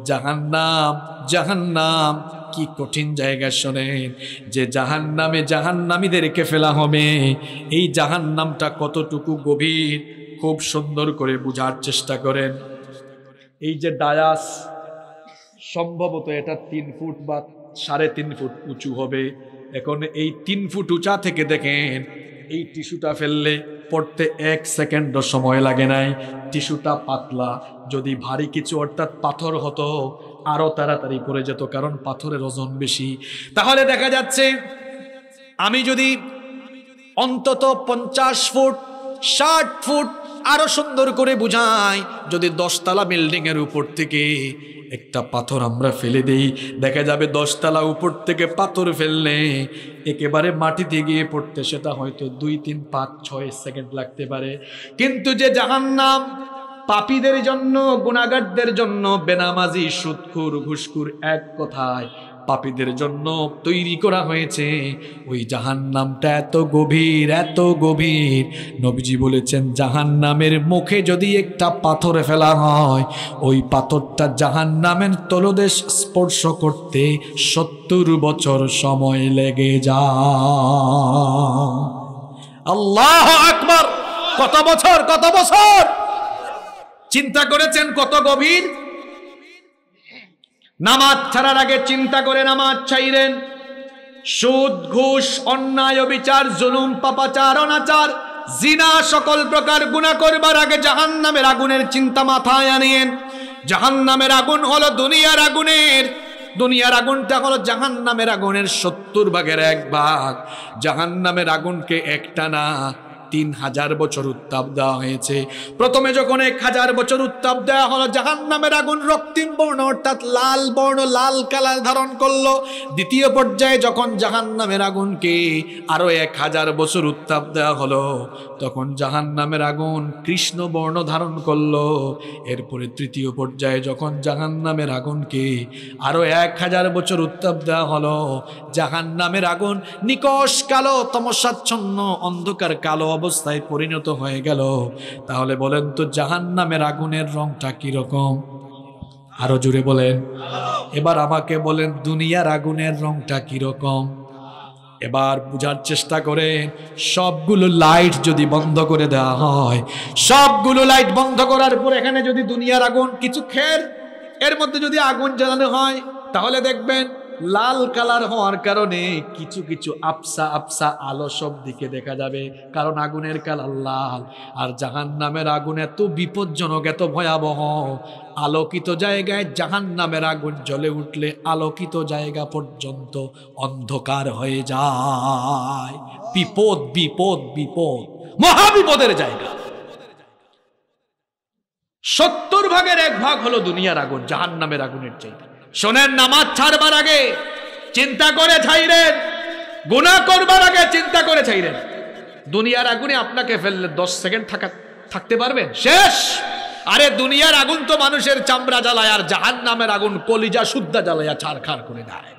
জাহান্নাম কি কঠিন জায়গা শোনেন, যে জাহান্নামে জাহান্নামীদেরকে ফেলা হবে। এই জাহান্নামটা কতটুকু গভীর খুব সুন্দর করে বোঝার চেষ্টা করেন। এই যে ডায়াস, সম্ভবত এটা ৩ ফুট বা ৩.৫ ফুট উঁচু হবে। এখন এই ৩ ফুট উঁচা থেকে দেখেন, এই টিস্যুটা ফেললে পড়তে ১ সেকেন্ডও সময় লাগে নাই। টিস্যুটা পাতলা, যদি ভারী কিছু অর্থাৎ পাথর হতো আরো তাড়াতাড়ি পড়ে যেত, কারণ পাথরের ওজন বেশি। তাহলে দেখা যাচ্ছে আমি যদি অন্তত ৫০ ফুট ৬০ ফুট আরো সুন্দর করে বুঝাই, যদি ১০ তলা বিল্ডিং এর উপর থেকে একটা পাথর আমরা ফেলে দেই, দেখা যাবে ১০ তলা উপর থেকে পাথর ফেললে একেবারে মাটিতে গিয়ে পড়তে সেটা হয়তো ২, ৩, ৫, ৬ সেকেন্ড লাগতে পারে। কিন্তু যে জাহান্নাম পাপীদের জন্য, গুনাহগারদের জন্য, বেনামাজি, সুদখোর, ঘুষখোর, এক কথায় পাপীদের জন্য তৈরি করা হয়েছে, ওই জাহান্নামটা এত গভীর, এত গভীর। নবীজি বলেছেন জাহান্নামের মুখে যদি একটা পাথর ফেলা হয়, ওই পাথরটা জাহান্নামের তলদেশ স্পর্শ করতে ৭০ বছর সময় লেগে যায়। আল্লাহু আকবার। কত বছর, কত বছর! চিন্তা করেছেন কত গভীর? নামাজ ছাড়ার আগে চিন্তা করে নামাজ ছাইরেন। সুদ, ঘুষ, অন্যায়, বিচার, জুলুম, পাপাচার, অনাচার, জিনা, সকল প্রকার গুনাহ করবার আগে জাহান্নামের আগুনের চিন্তা মাথায় আনেন। জাহান্নামের আগুন হলো দুনিয়ার আগুনের দুনিয়ার আগুনটা হলো জাহান্নামের আগুনের 70 ভাগের 1 ভাগ। জাহান্নামের আগুনকে একটানা 3000 বছর উত্তাপ দেওয়া হয়েছে। প্রথমে যখন 1000 বছর উত্তাপ দেওয়া হলো, জাহান্নামের আগুন রক্তিম বর্ণ অর্থাৎ লাল বর্ণ, লাল কালার ধারণ করলো। দ্বিতীয় পর্যায়ে যখন জাহান্নামের আগুনকে আরো 1000 বছর উত্তাপ দেওয়া হলো, তখন জাহান্নামের আগুন কৃষ্ণ বর্ণ ধারণ করলো। এরপরে তৃতীয় পর্যায়ে যখন জাহান্নামের আগুনকে আরো 1000 বছর উত্তাপ দেওয়া হলো, জাহান্নামের আগুন নিকষ কালো, তমসাচ্ছন্ন অন্ধকার কালো অবস্থায় পরিণত হয়ে গেল। তাহলে বলেন তো জাহান্নামের আগুনের রংটা কি রকম? আরো জোরে বলেন। এবার আমাকে বলেন দুনিয়ার আগুনের রংটা কি রকম? এবার বুঝার চেষ্টা করেন। সবগুলো লাইট যদি বন্ধ করে দেওয়া হয়, সবগুলো লাইট বন্ধ করার পর এখানে যদি দুনিয়ার আগুন কিছু খের এর মধ্যে যদি আগুন জ্বালানো হয়, তাহলে দেখবেন লাল কালার হওয়ার কারণে কিছু কিছু আবসা আবসা আলো সব দিকে দেখা যাবে, কারণ আগুনের কালার লাল। আর জাহান্নামের আগুন এত বিপজ্জনক, এত ভয়াবহ, আলোকিত জায়গায় জাহান্নামের আগুন জ্বলে উঠলে আলোকিত জায়গা পর্যন্ত অন্ধকার হয়ে যায়। বিপদ বিপদ বিপদ, মহাবিপদের জায়গা। 70 ভাগের 1 ভাগ হলো দুনিয়ার আগুন জাহান্নামের আগুনের চাইতে। শোনেন, নামাজ ছাড়বার আগে চিন্তা করে ছাইরেন, গুনাহ করবার আগে চিন্তা করে ছাইরেন। দুনিয়ার আগুনে আপনাকে ফেললে 10 সেকেন্ড থাকতে পারবেন? শেষ। আরে দুনিয়ার আগুন তো মানুষের চামড়া জ্বালায়, আর জাহান্নামের আগুন কলিজা শুদ্ধা জ্বালায়া ছারখার করে দেয়।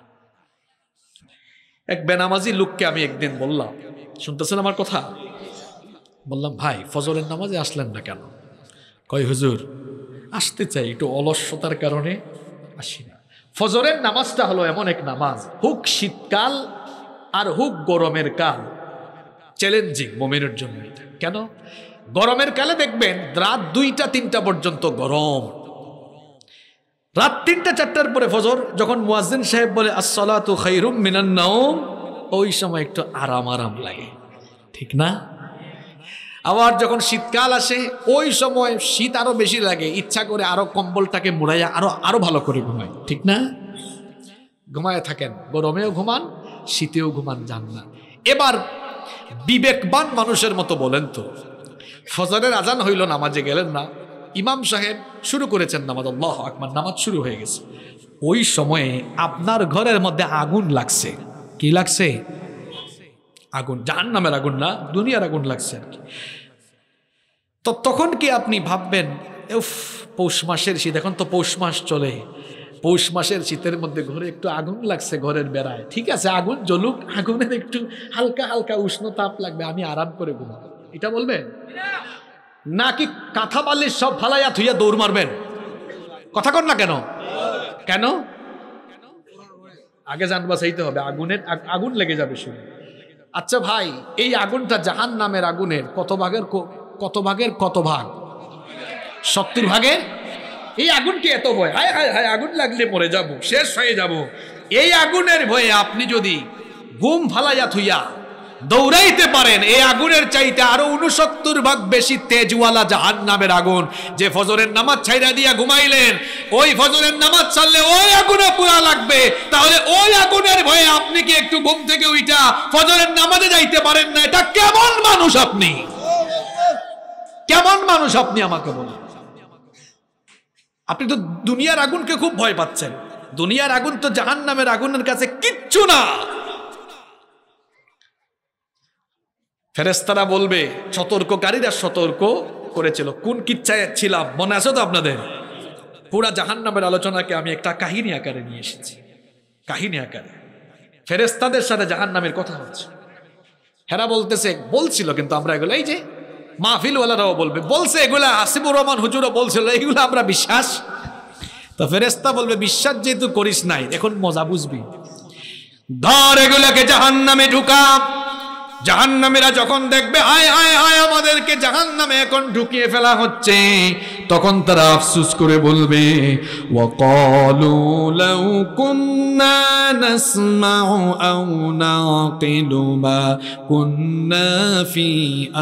এক বেনামাজি লোককে আমি একদিন বললাম, শুনতেছেন আমার কথা? বললাম, ভাই ফজরের নামাজে আসলেন না কেন? কয়, হুজুর আসতে চাই, একটু অলস্যতার কারণে আসি না। ফজরের নামাজটা হলো এমন এক নামাজ, হোক শীতকাল আর হোক গরমের কাল, চ্যালেঞ্জিং মুমিনের জন্য। কেন? গরমের কালে দেখবেন রাত 2টা-3টা পর্যন্ত গরম, রাত 3টা-4টার পরে ফজর যখন মুয়াজ্জিন সাহেব বলে আসসালাতু খায়রুম মিনান নাওম, ওই সময় একটু আরাম আরাম লাগে, ঠিক না? আবার যখন শীতকাল আসে ওই সময় শীত আরো বেশি লাগে, ইচ্ছা করে আরো কম্বলটাকে মুড়াইয়া আরো ভালো করে ঘুমায়, ঠিক না? ঘুমায় থাকেন, গরমেও ঘুমান, শীতেও ঘুমান, যান না। এবার বিবেকবান মানুষের মতো বলেন তো, ফজরের আজান হইল, নামাজে গেলেন না, ইমাম সাহেব শুরু করেছেন নামাজ, আল্লাহু আকবার, নামাজ শুরু হয়ে গেছে। ওই সময়ে আপনার ঘরের মধ্যে আগুন লাগছে। কি লাগছে? আগুন, জাহান্নামের আগুন না, দুনিয়ার আগুন লাগছে আর কি। তো তখন কি আপনি ভাববেন, উফ পৌষ মাসের শীত, এখন তো পৌষ মাস চলে, পৌষ মাসের শীতের মধ্যে ঘরে একটু আগুন লাগছে ঘরের বেড়ায়, ঠিক আছে আগুন জ্বলুক, আগুনের একটু হালকা হালকা উষ্ণ তাপ লাগবে, আমি আরাম করে ঘুমাবো, এটা বলবেন? নাকি কাঁথা বালিশ সব ফালাইয়া থুইয়া দৌড় মারবেন? কথা কন না কেন? কেন? আগে জান বাঁচাইতে হবে, আগুন লেগে যাবে শুনে। আচ্ছা ভাই, এই আগুনটা জাহান্নামের আগুনের কত ভাগের কত ভাগ? 70 ভাগের। এই আগুনকে এত ভয়, হায় হায় হায় আগুন লাগলে মরে যাব, শেষ হয়ে যাব, এই আগুনের ভয়ে আপনি যদি ঘুম ফালাইয়া থুইয়া দৌড়াইতে পারেন, এই আগুনের চাইতে আরো 69 ভাগ বেশি তেজওয়ালা জাহান্নামের আগুন। যে ফজরের নামাজ ছাইরা দিয়া ঘুমাইলেন, ওই ফজরের নামাজ ছাড়লে ওই আগুনে পুরা লাগবে। তাহলে ওই আগুনের ভয়ে আপনি কি একটু ঘুম থেকে উঠা ফজরের নামাজে যাইতে পারেন না? এটা কেমন মানুষ আপনি? কেমন মানুষ আপনি আমাকে বলুন? আপনি তো দুনিয়ার আগুনকে খুব ভয় পাচ্ছেন। দুনিয়ার আগুন তো জাহান্নামের আগুনের কাছে কিচ্ছু না। ফেরেশতারা বলবে, সতর্ককারীরা সতর্ক করেছিল। কোন কিচ্ছায় ছিলাম মনে আছে তো আপনাদের? পুরা জাহান্নামের আলোচনাকে আমি একটা কাহিনী আকারে নিয়ে এসেছি। কাহিনী আকারে ফেরেশতাদের সাথে জাহান্নামের কথা হচ্ছে। হেরা বলছিল, কিন্তু আমরা এগুলো, এই যে মাহফিল ওয়ালারাও বলছে এগুলা, আসিফুর রহমান হুজুরও বলছিল, এইগুলো আমরা বিশ্বাস। তো ফেরেশতা বলবে, বিশ্বাস যেহেতু করিস নাই, এখন মজা বুঝবি, ধর এগুলাকে জাহান্নামে ঢুকা। জাহান্নামীরা যখন দেখবে হায় হায় হায় আমাদেরকে জাহান্নামে এখন ঢুকিয়ে ফেলা হচ্ছে, তখন তারা আফসোস করে বলবে, ওয়াকালু লাউ কুন্না নাসমাউ আও নাকিলু মা কুন্না ফি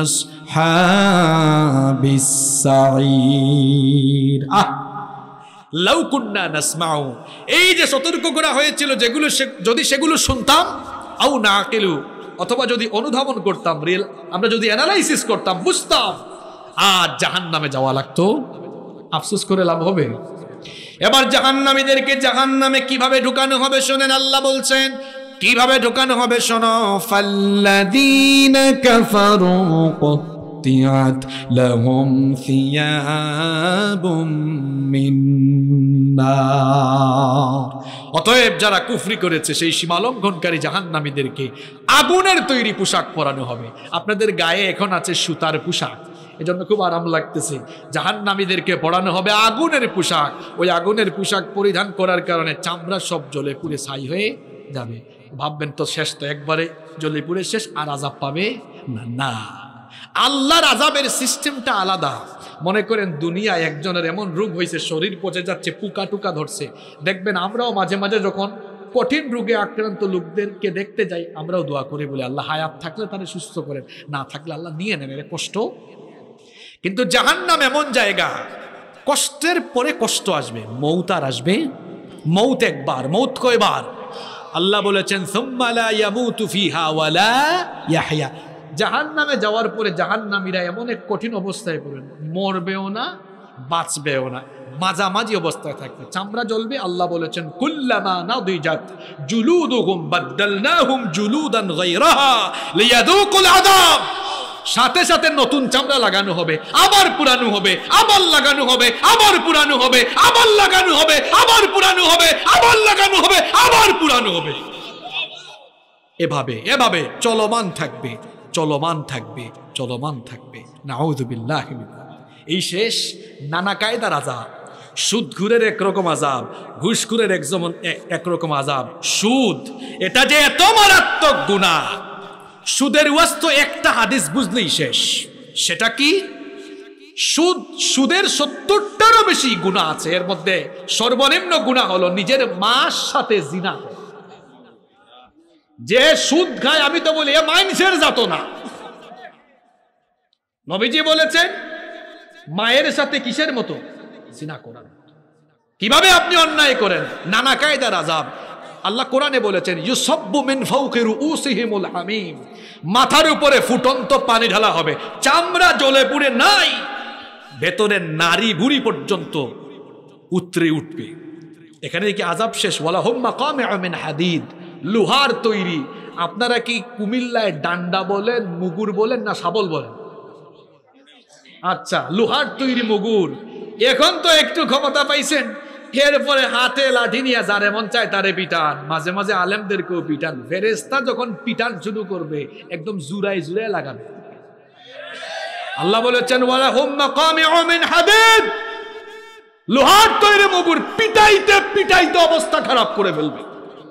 আসহাবিস সাঈর। লাউ কুন্না নাসমাউ, এই যে সতর্ক করা হয়েছিল যেগুলো যদি সেগুলো শুনতাম, আও নাকিলু, অথবা যদি অনুধাবন করতাম, আমরা যদি অ্যানালাইসিস করতাম, বুঝতাম, আর জাহান্নামে যাওয়া লাগতো, আফসোস করে লাভ হবে? এবার জাহান্নামীদেরকে জাহান্নামে কিভাবে ঢুকানো হবে শোনেন, আল্লাহ বলছেন কিভাবে ঢুকানো হবে শোনো। ফাল্লাযীনা কাফারু কুত্তিআত লাহুম সিয়াবুম মিন নার, অতএব যারা কুফরি করেছে সেই সীমালঙ্ঘনকারী জাহান্নামীদেরকে আগুনের তৈরি পোশাক পরানো হবে। আপনাদের গায়ে এখন আছে সুতার পোশাক, এজন্য খুব আরাম লাগতেছে। জাহান্নামীদেরকে পরানো হবে আগুনের পোশাক, ওই আগুনের পোশাক পরিধান করার কারণে চামড়া সব জ্বলে পুড়ে ছাই হয়ে যাবে। ভাববেন তো শেষ তো একবারে জ্বলে পুড়ে শেষ, আর আযাব পাবে না। না, আল্লাহর আযাবের সিস্টেমটা আলাদা। মনে করেন দুনিয়ায় একজনের এমন রোগ হয়েছে, শরীর পচে যাচ্ছে, পোকা টুকা ধরছে, দেখবেন আমরাও মাঝে মাঝে যখন কঠিন রোগে আক্রান্ত লোকদেরকে দেখতে যাই, আমরাও দোয়া করি, বলে আল্লাহ হায়াত থাকলে তারা সুস্থ করেন, না থাকলে আল্লাহ নিয়ে নেন, এর কষ্ট। কিন্তু জাহান্নাম এমন জায়গা, কষ্টের পরে কষ্ট আসবে, মৌত আর আসবে। মৌত একবার, মৌত কয়বার? আল্লাহ বলেছেন সুম্মা লা ইয়ামুতু ফিহা ওয়ালা ইয়াহইয়া। জাহান্নামে যাওয়ার পরে জাহান্নামীরা এমন এক কঠিন অবস্থায় পড়বেন, মরবেও না বাঁচবেও না, মাঝামাঝি অবস্থায় থাকবে, চামড়া জ্বলবে। আল্লাহ বলেছেন কুল্লামা নাদিজাত জুলুদুহুম বাদদালনাহুম জুলুদান গায়রাহা লিয়াযুকুল আযাব। সাথে সাথে নতুন চামড়া লাগানো হবে, আবার পুরানো হবে, আবার লাগানো হবে, আবার পুরানো হবে, আবার লাগানো হবে, আবার পুরানো হবে, আবার লাগানো হবে, আবার পুরানো হবে। এভাবে এভাবে চলমান থাকবে, চলমান থাকবে, চলমান থাকবে। নাউযুবিল্লাহি মিন যালিক। এই শেষ নানা কায়দার আযাব। সুদখুরের একরকম আযাব, ঘুষখুরের একরকম আযাব। সুদ এটা যে এত মারাত্মক গুনাহ, সুদের ওয়াস্ত একটা হাদিস বুঝলেই শেষ। সেটা কি? সুদের 70টারও বেশি গুনাহ আছে। এর মধ্যে সর্বনিম্ন গুনাহ হলো নিজের মার সাথে জিনা। যে সুদ খায়, আমি তো বলি এ মানুষের জাত না। নবীজি বলেছেন মায়ের সাথে কিসের মতো? জিনা করার। কিভাবে আপনি অন্যায় করেন? নানা কায়দার আযাব। আল্লাহ কোরআনে বলেছেন ইউসাব্বু মিন ফাওকি রুউসিহিমুল হামিম, মাথার উপরে ফুটন্ত পানি ঢালা হবে, চামড়া জ্বলে পুড়ে নাই, ভেতরের নারী বুড়ি পর্যন্ত উতরে উঠবে। এখানে কি আযাব শেষ? ওয়ালাহুম মাকামিউ মিন হাদিদ, লোহার তৈরি। আপনারা কি কুমিল্লায় ডান্ডা বলেন, মুগুর বলেন, না শাবল বলেন? আচ্ছা, লোহার তৈরি মুগুর। এখন তো একটু ক্ষমতা পাইছেন, এরপরে হাতে লাঠি নিয়ে যারে মন চায় তারে পিটান, মাঝে মাঝে আলেমদেরকেও পিটান। ফেরেশতা যখন পিটান শুরু করবে একদম জুরাই জুরাই লাগাবে। আল্লাহ বলেছেন ওয়ালাহুম মাকামিউ মিন হাদিদ, লোহার তৈরি মুগুর, পিটাইতে পিটাইতে অবস্থা খারাপ করে ফেলবে।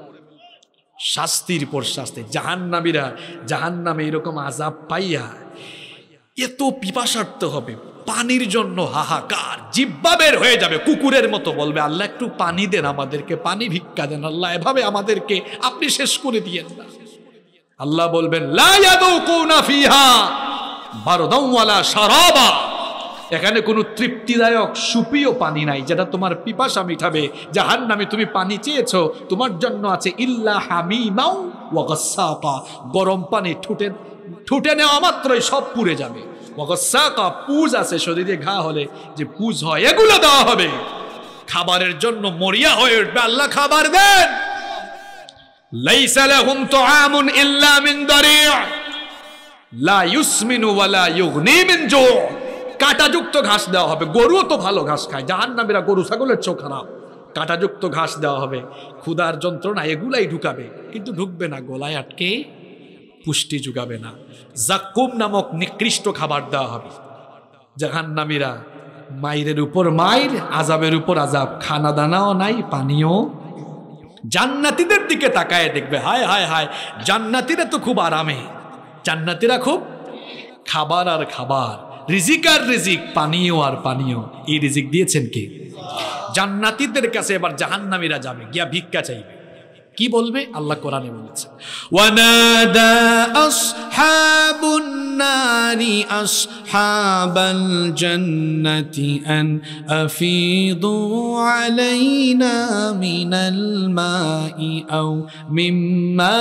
শাস্তির পর শাস্তি। জাহান্নামীরা জাহান্নামে এরকম আযাব পাইয়া এত পিপাসার্থ হবে, পানির জন্য হাহাকার, জিহ্বা বের হয়ে যাবে, কুকুরের মতো বলবে আল্লাহ একটু পানি দেন, আমাদেরকে পানি ভিক্ষা দেন আল্লাহ, এভাবে আমাদেরকে আপনি শেষ করে দিয়েন না। আল্লাহ বলবেন লা ইয়াযুকুনা ফিহা বারদান ওয়ালা শারাবা, এখানে কোনো তৃপ্তিদায়ক সুপেয় পানি নাই যেটা তোমার পিপাসা মিটাবে। জাহান্নামে তুমি পানি চেয়েছো, তোমার জন্য আছে ইল্লা হামিমাও ওয়া গাসসাকা, গরম পানি ঠুটে নেওয়া মাত্রই সব পুড়ে যাবে। ওয়া গাসসাকা, পুজ আছে শরীরে ঘা হলে যে পুজ হয়, এগুলো দেওয়া হবে। খাবারের জন্য মরিয়া হয়ে উঠবে, আল্লাহ খাবার দেন। লাইসা লাহুম তুআমুন ইল্লা মিন দারি' লা ইউসমিনু ওয়া লা ইউগনি মিন জু', কাঁটাযুক্ত ঘাস দেওয়া হবে। গরুও তো ভালো ঘাস খায়, জাহান্নামীরা গরু ছাগলের চেয়েও খারাপ। কাঁটাযুক্ত ঘাস দেওয়া হবে, ক্ষুধার যন্ত্রণা এগুলাই ঢুকাবে, কিন্তু ঢুকবে না, গলায় আটকে পুষ্টি যোগাবে না। জাক্কুম নামক নিকৃষ্ট খাবার দেওয়া হবে। জাহান্নামীরা মাইরের উপর মাইর, আযাবের উপর আযাব, খানা দানাও নাই, পানিও। জান্নাতীদের দিকে তাকায় দেখবে, হায় হায় হায়, জান্নাতীরা তো খুব আরামে, জান্নাতীরা খুব খাবার আর খাবার, রিজিক আর রিজিক, পানীয় আর পানীয়। এই রিজিক দিয়েছেন কে? জান্নাতীদের কাছে এবার জাহান্নামীরা যাবে, গিয়া ভিক্ষা চাইবে। কি বলবে আল্লাহ কোরআনে বলেছেন, ওয়ানাদা আসহাবুন নারি আসহাবাল জান্নাতি আন আফিদু আলাইনা মিনাল মাই আও মিম্মা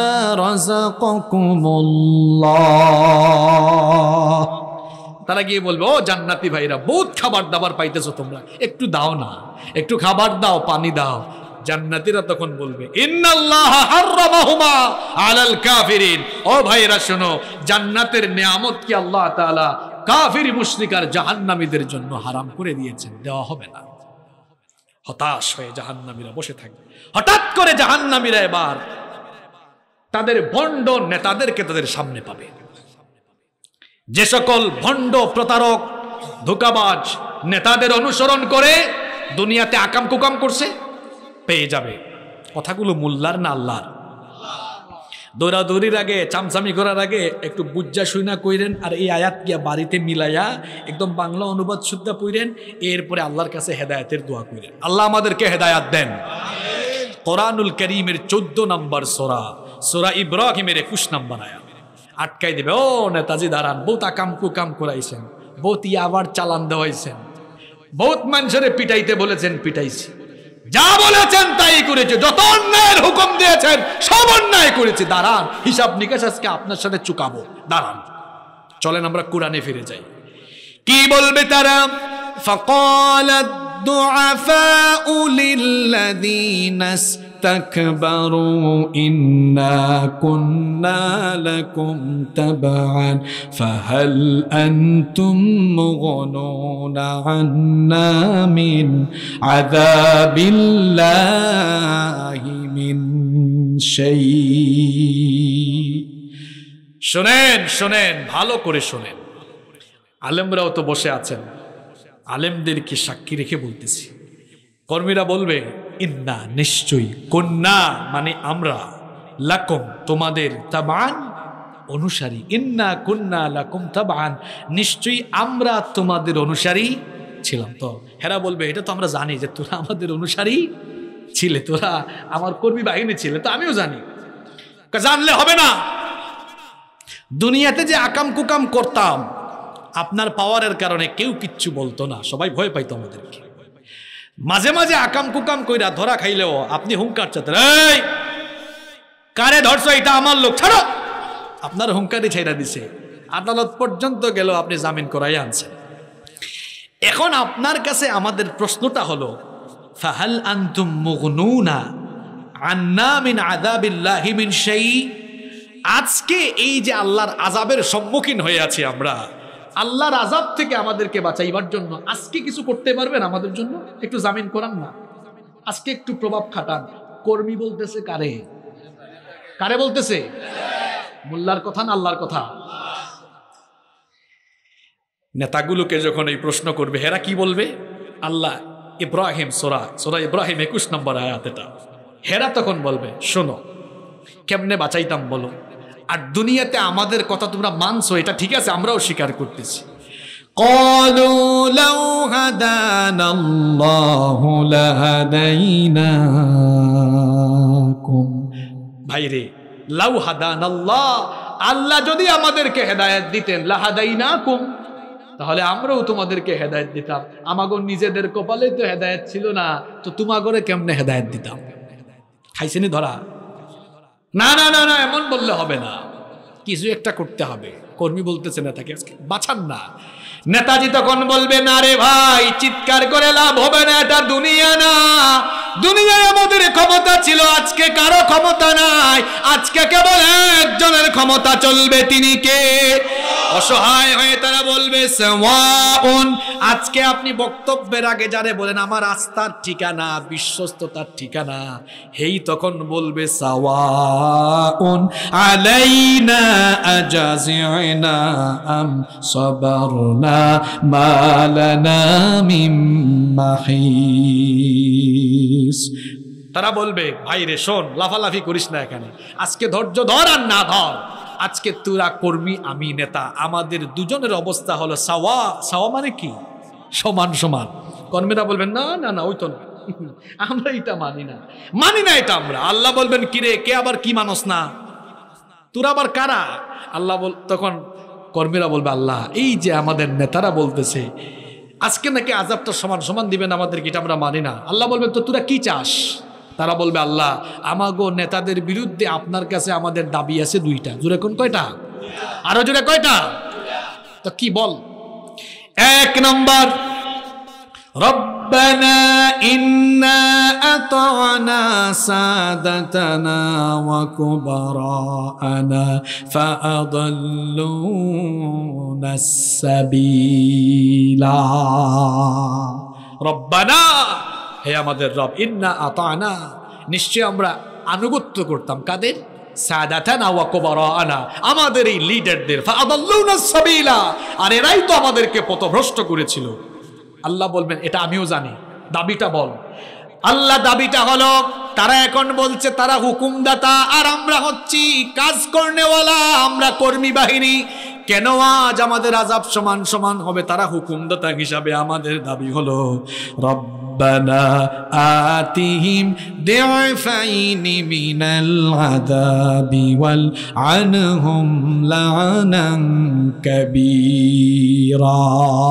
রাযাকাকুমুল্লাহ। তারা গিয়ে বলবে, ও জান্নাতি ভাইরা, বহুত খাবার দাবার পাইতেছো তোমরা, একটু দাও না, একটু খাবার দাও, পানি দাও। জান্নাতীরা তখন বলবে, ইন্নাল্লাহ হারামাহুমা আলাল কাফিরিন। ও ভাইরা শোনো, জান্নাতের নিয়ামত কি আল্লাহ তাআলা কাফির মুশরিক আর জাহান্নামীদের জন্য হারাম করে দিয়েছেন, দেওয়া হবে না। হতাশ হয়ে জাহান্নামীরা বসে থাকবে। হঠাৎ করে জাহান্নামীরা এবার তাদের ভণ্ড নেতাদেরকে তাদের সামনে পাবে। যে সকল ভণ্ড প্রতারক ধোঁকাবাজ নেতাদের অনুসরণ করে দুনিয়াতে আকাম কুকাম করছে, পেয়ে যাবে। কথাগুলো মোল্লার না আল্লাহর? দৌড়াদৌড়ির আগে, চামচামি করার আগে একটু বুঝা শুনা কইরেন, আর এই আয়াত গিয়া বাড়িতে মিলাইয়া একদম বাংলা অনুবাদ শুদ্ধ কইরেন, এরপরে আল্লাহর কাছে হেদায়েতের দোয়া কইরেন। আল্লাহ আমাদেরকে হেদায়েত দেন। কোরআনুল কারীমের 14 নম্বর সূরা, সূরা ইব্রাহিমের 21 নম্বর আয়াত। আটকাই দিবে, ও নেতাজি দাঁড়ান, বহুত আকাম কুকাম করাইছেন, বহুত আবার চালান দেওয়াইছেন, বহুত মানুষের পিটাইতে বলেছেন, পিটাইছি, যা বলেছেন তাই করেছে, যত অন্যায়ের হুকুম দিয়েছেন সব অন্যায় করেছে। দাঁড়ান, হিসাব নিকাশ আজকে আপনার সাথে চুকাবো, দাঁড়ান। চলেন আমরা কোরআনে ফিরে যাই। কি বলবে তারা? ফাকালাদ দুআফাউ লিল্লাযীনা ইসতাকবারু ইন্না কুন্না লাকুম তাবআন ফাহাল আনতুম মুগনুনা আন্না মিন আযাবিল্লাহি মিন শাই। শোনেন শোনেন, ভালো করে শোনেন। আলেমরাও তো বসে আছেন, আলেমদেরকে সাক্ষী রেখে বলতেছি। কর্মীরা বলবে, ইন্না নিশ্চয়ই, কুন্না মানে আমরা, লাকুম তোমাদের, তাবান অনুসারী, ইন্না কুন্না লাকুম তাবান নিশ্চয়ই আমরা তোমাদের অনুসারী ছিলাম। তো হেরা বলবে, এটা তো আমরা জানি যে তোরা আমাদের অনুসারী ছিলে, তোরা আমার কর্মী বাহিনী ছিলে, তো আমিও জানি। জানলে হবে না, দুনিয়াতে যে আকাম কুকাম করতাম আপনার পাওয়ারের কারণে কেউ কিচ্ছু বলতো না, সবাই ভয় পাইতো আমাদেরকে। মাঝে মাঝে আকাম কুকাম কইরা ধরা খাইলেও আপনি হুঙ্কার চাতেন, এই কারে ধরছো, এটা আমার লোক, ছাড়ো। আপনার হুঙ্কারই ছেড়া দিছে, আদালত পর্যন্ত গেল, আপনি জামিন করাই আনছেন। এখন আপনার কাছে আমাদের প্রশ্নটা হলো, ফাহাল আনতুম মুগনুনা আন্না মিন আযাবিল্লাহি মিন শাই। আজকে এই যে আল্লাহর আযাবের সম্মুখীন হয়ে আছি আমরা, আল্লাহর আযাব থেকে আমাদেরকে বাঁচাইবার জন্য আজকে কিছু করতে পারবেন আমাদের জন্য? একটু জামিন করান না, আজকে একটু প্রভাব খাটান। কর্মী বলতেছে কারে? কারে বলতেছে? মোল্লার কথা না আল্লাহর কথা? নেতাগুলোকে যখন এই প্রশ্ন করবে, হেরা কি বলবে? আল্লাহ ইব্রাহিম, সূরা ইব্রাহিম 21 নম্বর আয়াত এটা। হেরা তখন বলবে, শোনো, কেমনে বাঁচাইতাম বলো, আর দুনিয়াতে আমাদের কথা তোমরা মানছো, এটা ঠিক আছে, আমরাও স্বীকার করতেছি। ক্বালু লাউ হাদানাল্লাহু লাহাদাইনাকুম। ভাইরে, লাউ হাদানাল্লাহ, আল্লাহ যদি আমাদেরকে হেদায়েত দিতেন, লাহাদাইনাকুম, তাহলে আমরাও তোমাদেরকে হেদায়েত দিতাম। আমাগো নিজেদের কপালে তো হেদায়েত ছিল না, তো তোমাগরে কেমনে হেদায়েত দিতাম? খাইছেনি ধরা? না না না না, এমন বললে হবে না, কিছু একটা করতে হবে। কর্মী বলতেছে নেতাকে, আজকে বাঁচান না। নেতাজি তখন বলবে, না রে ভাই, চিৎকার করে লাভ হবে না, এটা দুনিয়া না। দুনিয়ায় আমাদের ক্ষমতা ছিল, আজকে কারো ক্ষমতা নাই। আজকে কেবল একজনের ক্ষমতা চলবে, তিনি কে? অসহায় হয়ে তারা বলবে, সাওয়াউন। আজকে আপনি বক্তব্যের আগে যারে বলেন আমার আস্থার ঠিকানা, বিশ্বস্ততার ঠিকানা, হেই তখন বলবে, সাওয়াউন আলাইনা আজাজিনা আম সাবারনা মা লানা মিন মাহিস। তারা বলবে, ভাই রে শোন, লাফালাফি করিস না এখানে, আজকে ধৈর্য ধর আর না ধর। আজকে তোরা কর্মী, আমি নেতা, আমাদের দুজনের অবস্থা হলো সাওয়া। সাওয়া মানে কি? সমান সমান। কর্মীরা বলবেন, না না না, ওই তো না, আমরা এটা মানি না এটা আমরা। আল্লাহ বলবেন কিরে কে আবার কি মানস না, তোরা আবার কারা? আল্লাহ তখন কর্মীরা বলবে আল্লাহ এই যে আমাদের নেতারা বলতেছে আজকে নাকি আযাবটা সমান সমান দিবেন আমাদেরকে, এটা আমরা মানি না। আল্লাহ বলবেন তো তোরা কি চাস? তারা বলবে আল্লাহ আমাগো নেতাদের বিরুদ্ধে আপনার কাছে আমাদের দাবি আছে 2টা। জোরে কোন কয়টা? আরো জোরে কয়টা? তো কি বল? 1 নম্বর, রব্বানা ইন্না আতা'না সাদাতানা ওয়া কুবারা'না ফাআদাল্লুনাস সাবিলা। রব্বানা, হে আমাদের রব, ইন্না আতা'না, নিশ্চয় আমরা আনুগত্য করতাম কাদের? সাদাতানা ওয়া কুবারা'না, আমাদের এই লিডারদের। ফাআদাল্লুনাস সাবিলা, আর এরাই তো আমাদেরকে পথভ্রষ্ট করেছিল। আল্লাহ বলবেন এটা আমিও জানি, দাবিটা বল। আল্লাহ দাবিটা হলো তারা এখন বলছে তারা হুকুমদাতা আর আমরা হচ্ছি কাজ করনেওয়ালা, আমরা কর্মী বাহিনী। কেন আজ আমাদের আযাব সমান সমান হবে? তারা হুকুমদাতা হিসাবে আমাদের দাবি হলো রব্বানা আতিহিম দি'ফাইনি মিনাল আযাবি ওয়াল আনহুম লা'নান কাবীরা।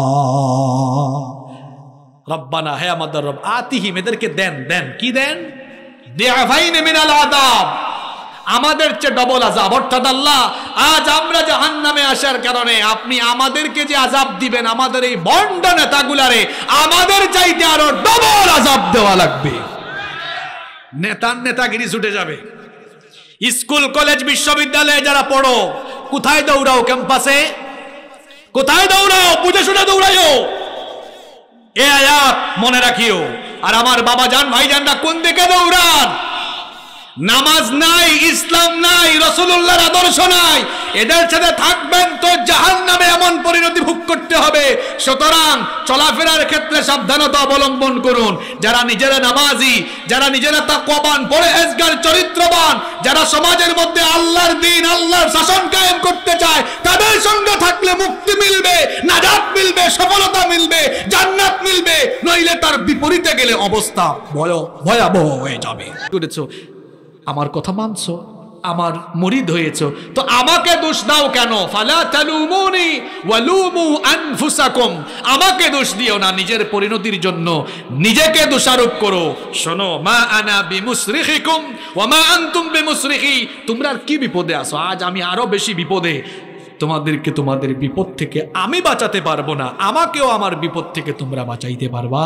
রব্বানা, হে আমাদের রব, আতিহিম, এদেরকে দেন। কি দেন? দি'ফাইনি মিনাল আযাব, আমাদের চেয়ে ডবল আযাব। অর্থাৎ আল্লাহ আজ আমরা জাহান্নামে আসার কারণে আপনি আমাদেরকে যে আযাব দিবেন, আমাদের এই বন্ড নেতাগুলারে আমাদের চাইতে আরো ডবল আযাব দেওয়া লাগবে। নেতাগিরি ছুটে যাবে। স্কুল কলেজ বিশ্ববিদ্যালয়ে যারা পড়ো, কোথায় দৌড়াও? ক্যাম্পাসে কোথায় দৌড়াও? বুঝে শুনে দৌড়াইও, এ আয়াত মনে রাখিও। আর আমার বাবা জান ভাইজানরা কোন দিকে দৌড়ান? নামাজ নাই, ইসলাম নাই, রাসূলুল্লাহর আদর্শ নাই, এদের সাথে থাকবেন তো জাহান্নামে এমন পরিণতি ভোগ করতে হবে। সুতরাং চলাফেরার ক্ষেত্রে সাবধানতা অবলম্বন করুন। যারা নিজেরা নামাজি, যারা নিজেরা তাকওয়াবান, পরহেজগার, চরিত্রবান, যারা সমাজের মধ্যে আল্লাহর দ্বীন, আল্লাহর শাসন কায়েম করতে চায়, তাদের সঙ্গে থাকলে মুক্তি মিলবে, নাজাত মিলবে, সফলতা মিলবে, জান্নাত মিলবে। নইলে তার বিপরীতে গেলে অবস্থা ভয়াবহ হয়ে যাবে। করেছো, আমার কথা মানছো, আমার মুরিদ হয়েছো, তো আমাকে দোষ দাও কেন? ফালা তালুমুনি ওয়ালুমু আনফুসাকুম, আমাকে দোষ দিও না, নিজের পরিণতির জন্য নিজেকে দোষারোপ করো। শোনো, মা আনা বিমুসরিখিকুম ওয়া মা আনতুম বিমুসরিখি, তোমরা কি বিপদে আছো? আজ আমি আরো বেশি বিপদে। তোমাদেরকে তোমাদের বিপদ থেকে আমি বাঁচাতে পারবো না, আমাকেও আমার বিপদ থেকে তোমরা বাঁচাইতে পারবা?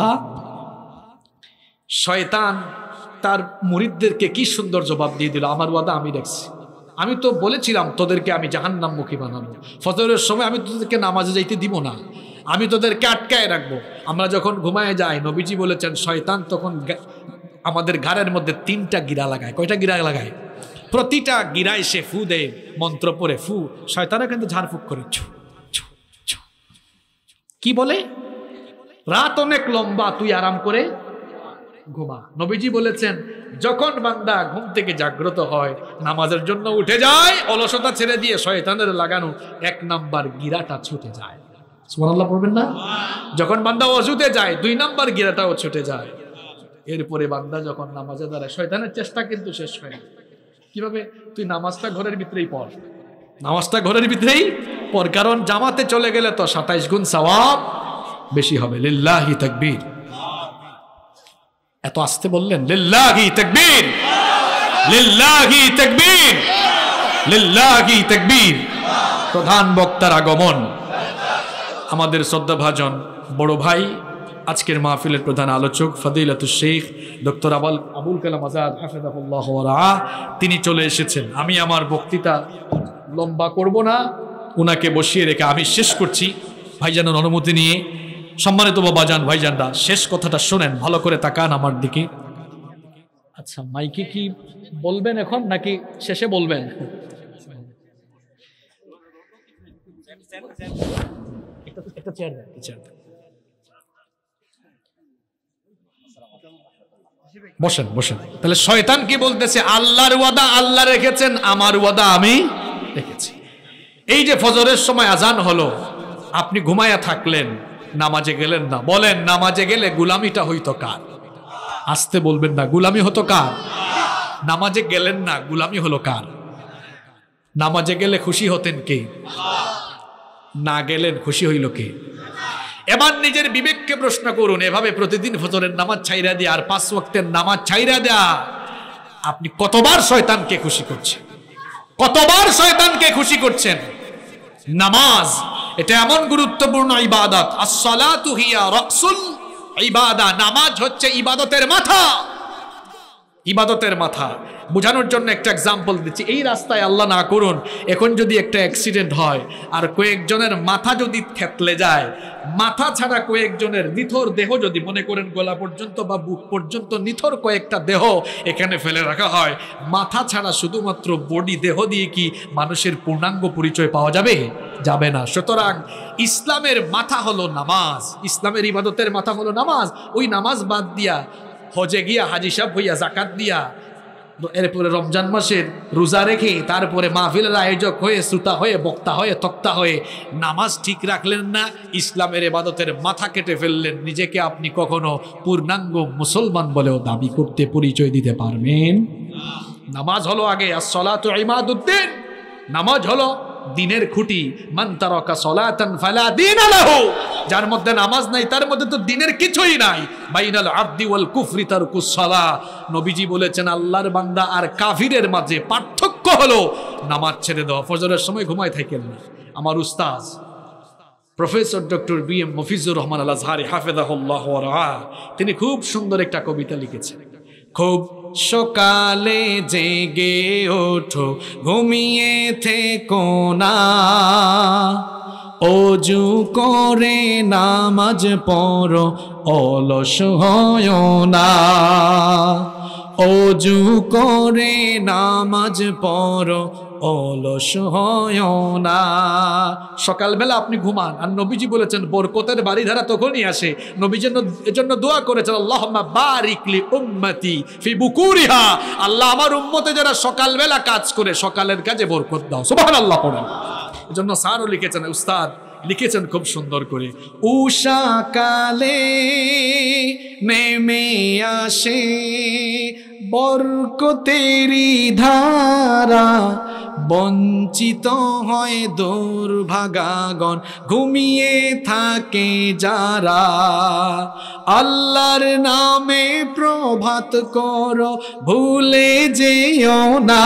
শয়তান তার মুরিদদেরকে কি সুন্দর জবাব দিয়ে দিল, আমার ওয়াদা আমি রাখছি। আমি তো বলেছিলাম তোদেরকে আমি জাহান্নামমুখী বানাবো, ফজরের সময় আমি তোদেরকে নামাজে যাইতে দিব না, আমি তোদেরকে আটকায় রাখবো। আমরা যখন ঘুমায় যাই, নবীজি বলেছেন শয়তান তখন আমাদের ঘাড়ের মধ্যে 3টা গিরা লাগায়। কয়টা গিরা লাগায়? প্রতিটা গিরায় সে ফু দেয়, মন্ত্র পড়ে ফু, শয়তানও কিন্তু ঝাড়ফুঁক করে ছু ছু ছু। কি বলে? রাত অনেক লম্বা, তুই আরাম করে ঘুমা। নবীজি বলেছেন যখন বান্দা ঘুম থেকে জাগ্রত হয়, নামাজের জন্য উঠে যায়, অলসতা ছেড়ে দিয়ে শয়তানের লাগানো 1 নাম্বার গিরাটা ছুটে যায়। সুবহানাল্লাহ পড়বেন না? যখন বান্দা ওযুতে যায় 2 নাম্বার গিরাটাও ছুটে যায়। এরপরে বান্দা যখন নামাজে দাঁড়ায়, শয়তানের চেষ্টা কিন্তু শেষ হয় না। কিভাবে? তুই নামাজটা ঘরের ভিতরেই পড়, নামাজটা ঘরের ভিতরেই পড়, কারণ জামাতে চলে গেলে তো 27 গুণ সওয়াব বেশি হবে। লিল্লাহি তাকবীর। এত আস্তে বললেন? লিল্লাহি তাকবীর, লিল্লাহি তাকবীর, লিল্লাহি তাকবীর। প্রধান বক্তার আগমন, আমাদের শ্রদ্ধাভাজন বড় ভাই, আজকের মাহফিলের প্রধান আলোচক ফদিলাতুশ শেখ ডক্টর আবুল কালাম আজাদ হাফিজাহুল্লাহ ওয়া রাআহ, তিনি চলে এসেছেন। আমি আমার বক্তৃতা লম্বা করব না, উনাকে বসিয়ে রেখে আমি শেষ করছি ভাইজানের অনুমতি নিয়ে। সম্মানিত বাবাজান ভাইজানরা, শেষ কথাটা শোনেন, ভালো করে তাকান আমার দিকে। আচ্ছা, মাইকে কি বলবেন এখন নাকি শেষে বলবেন? একটা চেয়ার দেন, বসেন বসেন। তাহলে শয়তান কি বলতেছে? আল্লাহর ওয়াদা আল্লাহ রেখেছেন, আমার ওয়াদা আমি রেখেছি। এই যে ফজরের সময় আজান হলো, আপনি ঘুমায়া থাকলেন, নামাজে গেলেন না, বলেন নামাজে গেলে গোলামিটা হইতো কার? আসতে বলবেন না। গোলামি হতো কার? নামাজে গেলেন না, গোলামি হলো কার? নামাজে গেলে খুশি হতেন কে? না গেলেন খুশি হইল কে? এবার নিজের বিবেককে প্রশ্ন করুন। এভাবে প্রতিদিন ফজরের নামাজ ছাইরা দিয়ে আর 5 ওয়াক্তের নামাজ ছাইরা দেয়া, আপনি কতবার শয়তানকে খুশি করছেন? কতবার শয়তানকে খুশি করছেন? নামাজ এটা এমন গুরুত্বপূর্ণ ইবাদত। আস-সালাতু হিয়া রাসুল ইবাদা, নামাজ হচ্ছে ইবাদতের মাথা। ইবাদতের মাথা বোঝানোর জন্য একটা এক্সাম্পল দিচ্ছি। এই রাস্তায় আল্লাহ না করুন এখন যদি একটা অ্যাক্সিডেন্ট হয় আর কয়েকজনের মাথা যদি থেতলে যায়, মাথা ছাড়া কয়েকজনের নিথর দেহ যদি মনে করেন গলা পর্যন্ত বা বুক পর্যন্ত নিথর কয়েকটা দেহ এখানে ফেলে রাখা হয়, মাথা ছাড়া শুধুমাত্র বডি দেহ দিয়ে কি মানুষের পূর্ণাঙ্গ পরিচয় পাওয়া যাবে? যাবে না। সুতরাং ইসলামের মাথা হলো নামাজ, ইসলামের ইবাদতের মাথা হলো নামাজ। ওই নামাজ বাদ দিয়া হজে গিয়া হাজি সাহেব হইয়া জাকাত দিয়া এরপরে রমজান মাসের রোজা রেখে তারপরে মাহফিলের আয়োজক হয়ে শ্রোতা হয়ে বক্তা হয়ে তক্তা হয়ে নামাজ ঠিক রাখলেন না, ইসলামের ইবাদতের মাথা কেটে ফেললেন, নিজেকে আপনি কখনো পূর্ণাঙ্গ মুসলমান বলেও দাবি করতে পরিচয় দিতে পারবেন? নামাজ হলো আগে, আস-সালাতু ইমাদুদ্দিন, নামাজ হলো দিনের খুঁটি। মান তারাকা সালাতান ফালা দীন লাহু, যার মধ্যে নামাজ নাই তার মধ্যে তো দিনের কিছুই নাই। বাইনাল আবদি ওয়াল কুফরি তারকুস সালাহ, নবীজি বলেছেন আল্লাহর বান্দা আর কাফিরের মাঝে পার্থক্য হলো নামাজ ছেড়ে দেওয়া। ফজরের সময় ঘুমায় থাকেন না। আমার উস্তাদ professor doctor B M. Mafizur Rahman Al Azhari হাফেজাহুল্লাহ ওয়া রাআহ, তিনি খুব সুন্দর একটা কবিতা লিখেছেন। খুব সকালে জেগে ওঠো, ঘুমিয়ে থেকো না, অজু করে নামাজ পড়ো, অলস হয় না। অজু করে নামাজ পড়ো, অলস হয় না। সকালবেলা আপনি ঘুমান, আর নবীজি বলেছেন বরকতের বাড়িধারা তখনই আসে। নবীজি এজন্য দোয়া করেছেন আল্লাহুম্মা বারিক লি উম্মতি ফি বুকুরিহা, আল্লাহ আমার উম্মতে যারা সকালবেলা কাজ করে সকালের কাজে বরকত দাও। সুবহানাল্লাহ পড়েন। এজন্য স্যারও লিখেছেন, উস্তাদ লিখেছেন খুব সুন্দর করে, উষা কালে নেমে আসে বরকতেরি ধারা, বঞ্চিত হয় দুর্ভাগাগণ, ঘুমিয়ে থাকে যারা। আল্লাহর নামে প্রভাত করো, ভুলে যেও না,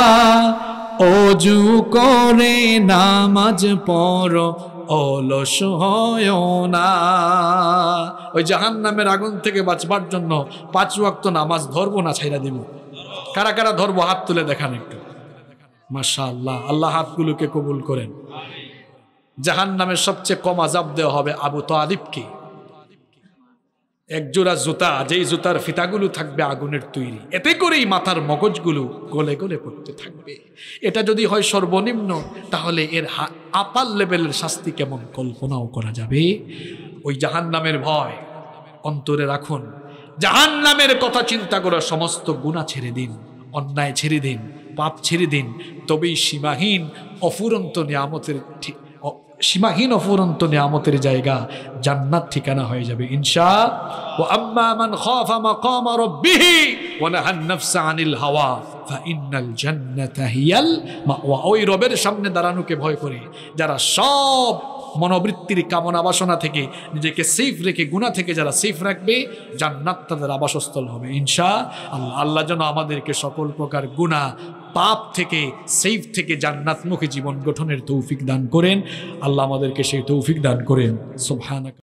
অজু করে নামাজ পড়ো, অলস হয় না। ওই জাহান্নামের আগুন থেকে বাঁচবার জন্য 5 ওয়াক্ত নামাজ ধরবো না ছাইরা দিব? কারা কারা ধরবো হাত তুলে দেখান একটু। মাশাআল্লাহ, আল্লাহ হাতগুলোকে কবুল করেন। জাহান্নামের সবচেয়ে কম আযাব দেওয়া হবে আবু তালিবকে। এক জোড়া জুতা, যেই জুতার ফিতাগুলো থাকবে আগুনের তৈরি, এতে করেই মাথার মগজগুলো গলে গলে পড়তে থাকবে। এটা যদি হয় সর্বনিম্ন, তাহলে এর আপার লেভেলের শাস্তি কেমন কল্পনাও করা যাবে। ওই জাহান্নামের ভয় অন্তরে রাখুন। জাহান্নামের কথা চিন্তা করে সমস্ত গুনাহ ছেড়ে দিন, অন্যায় ছেড়ে দিন, পাপ ছেড়ে দিন, তবেই সীমাহীন অফুরন্ত নিয়ামতের জায়গা জান্নাত ঠিকানা হয়ে যাবে ইনশাআল্লাহ। ওয়া আম্মা মান খাফা মাকামা রাব্বিহি ওয়া নাহান নাফসা আনিল হাওয়া ফাইন্নাল জান্নাতা হিয়াল মাওয়া। ওই রবের সামনে দাঁড়ানোকে ভয় করে যারা সব মনোবৃত্তির কামনা বাসনা থেকে নিজেকে সেফ রেখে, গুনাহ থেকে যারা সেফ রাখবে, জান্নাত তাদের আবাসস্থল হবে ইনশাআল্লাহ। আল্লাহ যেন আমাদেরকে সকল প্রকার গুনাহ পাপ থেকে, সেফ থেকে জান্নাতমুখী জীবন গঠনের তৌফিক দান করেন। আল্লাহ আমাদেরকে সেই তৌফিক দান করেন। সুবহানাক।